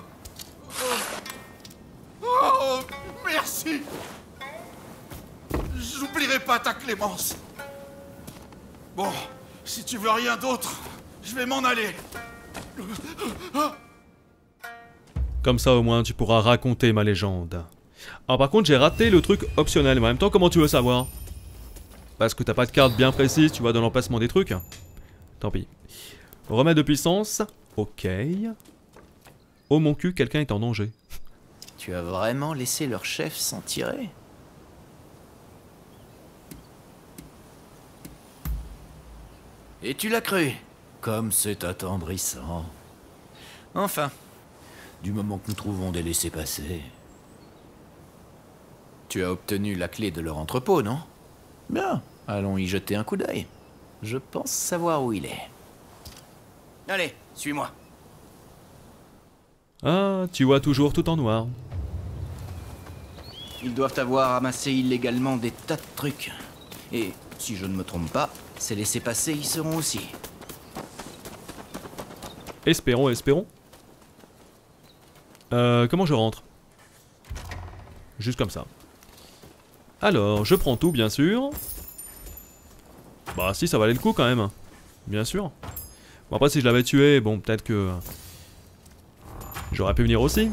Oh. Oh, merci. J'oublierai pas ta clémence. Bon, si tu veux rien d'autre, je vais m'en aller. Comme ça au moins tu pourras raconter ma légende. Alors par contre j'ai raté le truc optionnel, mais en même temps comment tu veux savoir? Parce que t'as pas de carte bien précise, tu vois, dans l'emplacement des trucs. Tant pis. Remède de puissance. Ok. Oh mon cul, quelqu'un est en danger. Tu as vraiment laissé leur chef s'en tirer? Et tu l'as cru? Comme c'est attendrissant. Enfin, du moment que nous trouvons des laissez-passer. Tu as obtenu la clé de leur entrepôt, non? Bien, allons y jeter un coup d'œil. Je pense savoir où il est. Allez, suis-moi. Ah, tu vois toujours tout en noir. Ils doivent avoir amassé illégalement des tas de trucs. Et, si je ne me trompe pas, ces laissez-passer y seront aussi. Espérons, espérons. Euh, comment je rentre? Juste comme ça. Alors, je prends tout, bien sûr. Bah si, ça valait le coup quand même. Bien sûr. Bon après, si je l'avais tué, bon, peut-être que... j'aurais pu venir aussi.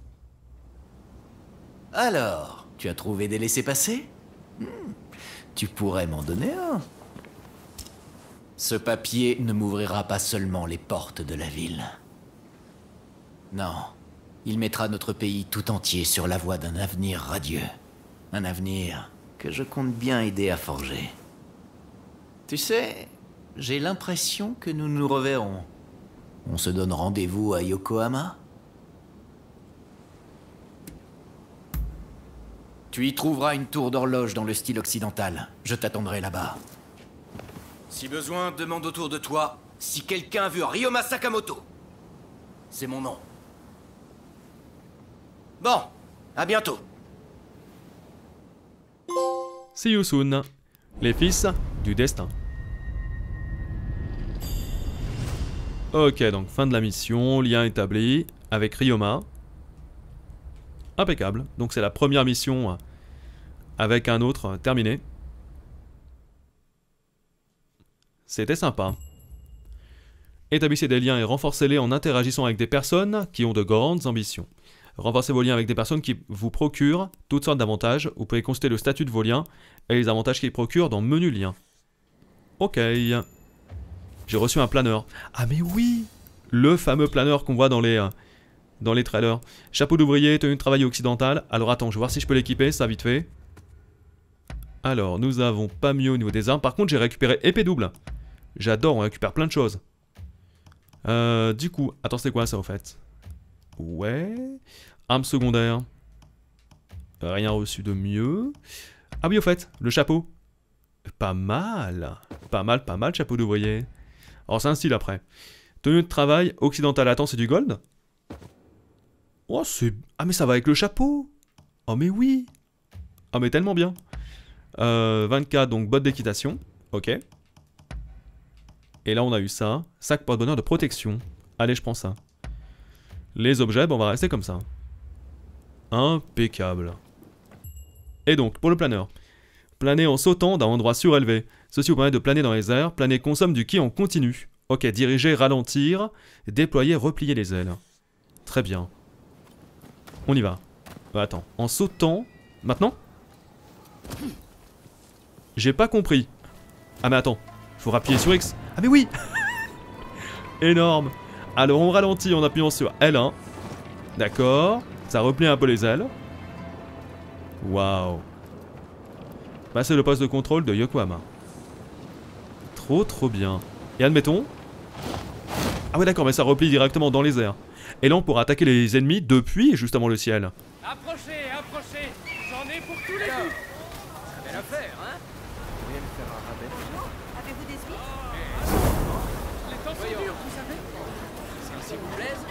Alors, tu as trouvé des laissez-passer? hmm, Tu pourrais m'en donner un. Ce papier ne m'ouvrira pas seulement les portes de la ville. Non, il mettra notre pays tout entier sur la voie d'un avenir radieux. Un avenir que je compte bien aider à forger. Tu sais, j'ai l'impression que nous nous reverrons. On se donne rendez-vous à Yokohama? Tu y trouveras une tour d'horloge dans le style occidental. Je t'attendrai là-bas. Si besoin, demande autour de toi si quelqu'un a vu Ryoma Sakamoto. C'est mon nom. Bon, à bientôt. See you soon. Les fils du destin. Ok, donc fin de la mission, lien établi avec Ryoma. Impeccable. Donc c'est la première mission avec un autre terminé. C'était sympa. Établissez des liens et renforcez-les en interagissant avec des personnes qui ont de grandes ambitions. Renforcez vos liens avec des personnes qui vous procurent toutes sortes d'avantages. Vous pouvez consulter le statut de vos liens et les avantages qu'ils procurent dans Menu Liens. Ok. J'ai reçu un planeur. Ah mais oui! Le fameux planeur qu'on voit dans les, euh, dans les trailers. Chapeau d'ouvrier, tenue de travail occidentale. Alors attends, je vais voir si je peux l'équiper, ça vite fait. Alors, nous avons pas mieux au niveau des armes. Par contre, j'ai récupéré épée double. J'adore, on récupère plein de choses. Euh, du coup, attends, c'est quoi ça au fait? Ouais. Arme secondaire. Rien reçu de mieux. Ah oui, au fait, le chapeau. Pas mal. Pas mal, pas mal, chapeau d'ouvrier. Alors, c'est un style après. Tenue de travail, occidental. Attends, c'est du gold? Oh, c'est... Ah, mais ça va avec le chapeau. Oh, mais oui. Ah, mais tellement bien. Euh, vingt-quatre, donc bottes d'équitation. Ok. Et là, on a eu ça. Sac porte-bonheur de protection. Allez, je prends ça. Les objets, bon, on va rester comme ça. Impeccable. Et donc, pour le planeur. Planer en sautant d'un endroit surélevé. Ceci vous permet de planer dans les airs. Planer consomme du ki en continu. Ok, diriger, ralentir. Déployer, replier les ailes. Très bien. On y va. Bah, attends, en sautant... Maintenant? J'ai pas compris. Ah mais attends, faut appuyer sur X. Ah mais oui. Énorme. Alors on ralentit en appuyant sur L un. D'accord. Ça replie un peu les ailes. Waouh. Bah c'est le poste de contrôle de Yokohama. Trop trop bien. Et admettons... Ah ouais d'accord, mais ça replie directement dans les airs. Et là on pourra attaquer les ennemis depuis juste avant le ciel. Approchez, approchez. J'en ai pour tous les coups. Ça fait l'affaire, hein? Vous voulez me faire un rabais? Avez-vous des huîtres? Les temps sont durs, vous savez. Celle-ci vous plaise?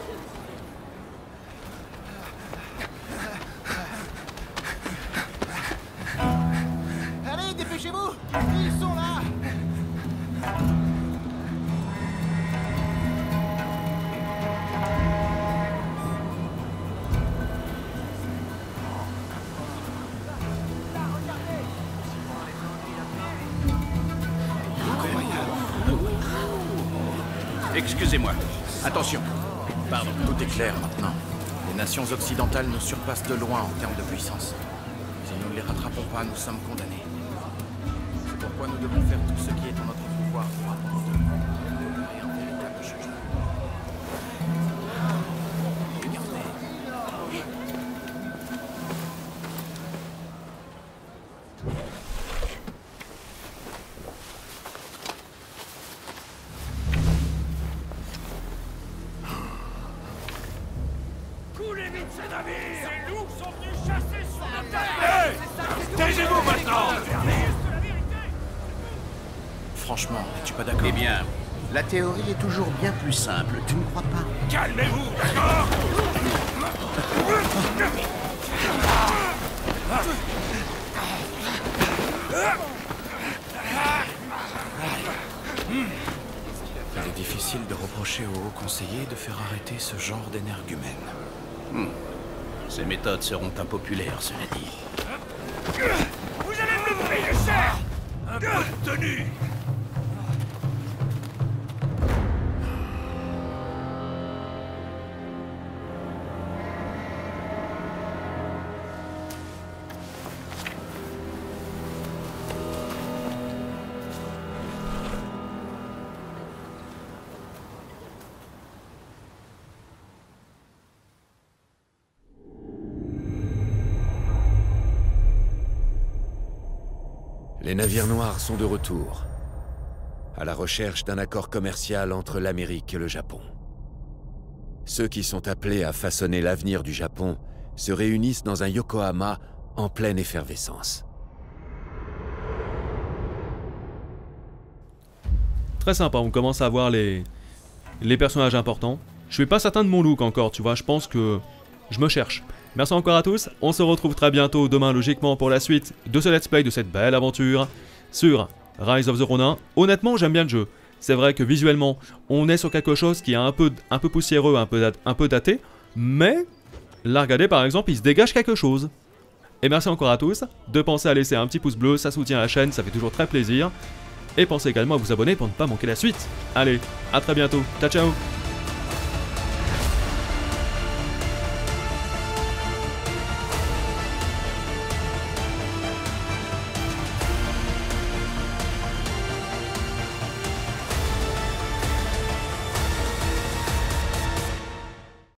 Allez, dépêchez-vous! Ils sont là! Excusez-moi. Attention. Pardon. Tout est clair maintenant. Les nations occidentales nous surpassent de loin en termes de puissance. Si nous ne les rattrapons pas, nous sommes condamnés. C'est pourquoi nous devons faire tout ce qui est en notre pouvoir pour apporter un véritable changement. Coulez vite ces navires! Ces loups sont venus chasser sur nos terres! Hey! Taisez-vous maintenant! Franchement, n'es-tu pas d'accord? Eh bien, la théorie est toujours bien plus simple, tu ne crois pas? Calmez-vous, d'accord? Il est difficile de reprocher au haut conseiller de faire arrêter ce genre d'énergumène. Hmm. Ces méthodes seront impopulaires, cela dit. Vous allez me le payer cher! Un peu de tenue! Les navires noirs sont de retour, à la recherche d'un accord commercial entre l'Amérique et le Japon. Ceux qui sont appelés à façonner l'avenir du Japon se réunissent dans un Yokohama en pleine effervescence. Très sympa, on commence à voir les, les personnages importants. Je suis pas certain de mon look encore, tu vois, je pense que je me cherche. Merci encore à tous, on se retrouve très bientôt demain logiquement pour la suite de ce let's play, de cette belle aventure sur Rise of the Ronin. Honnêtement, j'aime bien le jeu. C'est vrai que visuellement, on est sur quelque chose qui est un peu, un peu poussiéreux, un peu, un peu daté, mais là, regardez par exemple, il se dégage quelque chose. Et merci encore à tous de penser à laisser un petit pouce bleu, ça soutient la chaîne, ça fait toujours très plaisir. Et pensez également à vous abonner pour ne pas manquer la suite. Allez, à très bientôt, ciao ciao.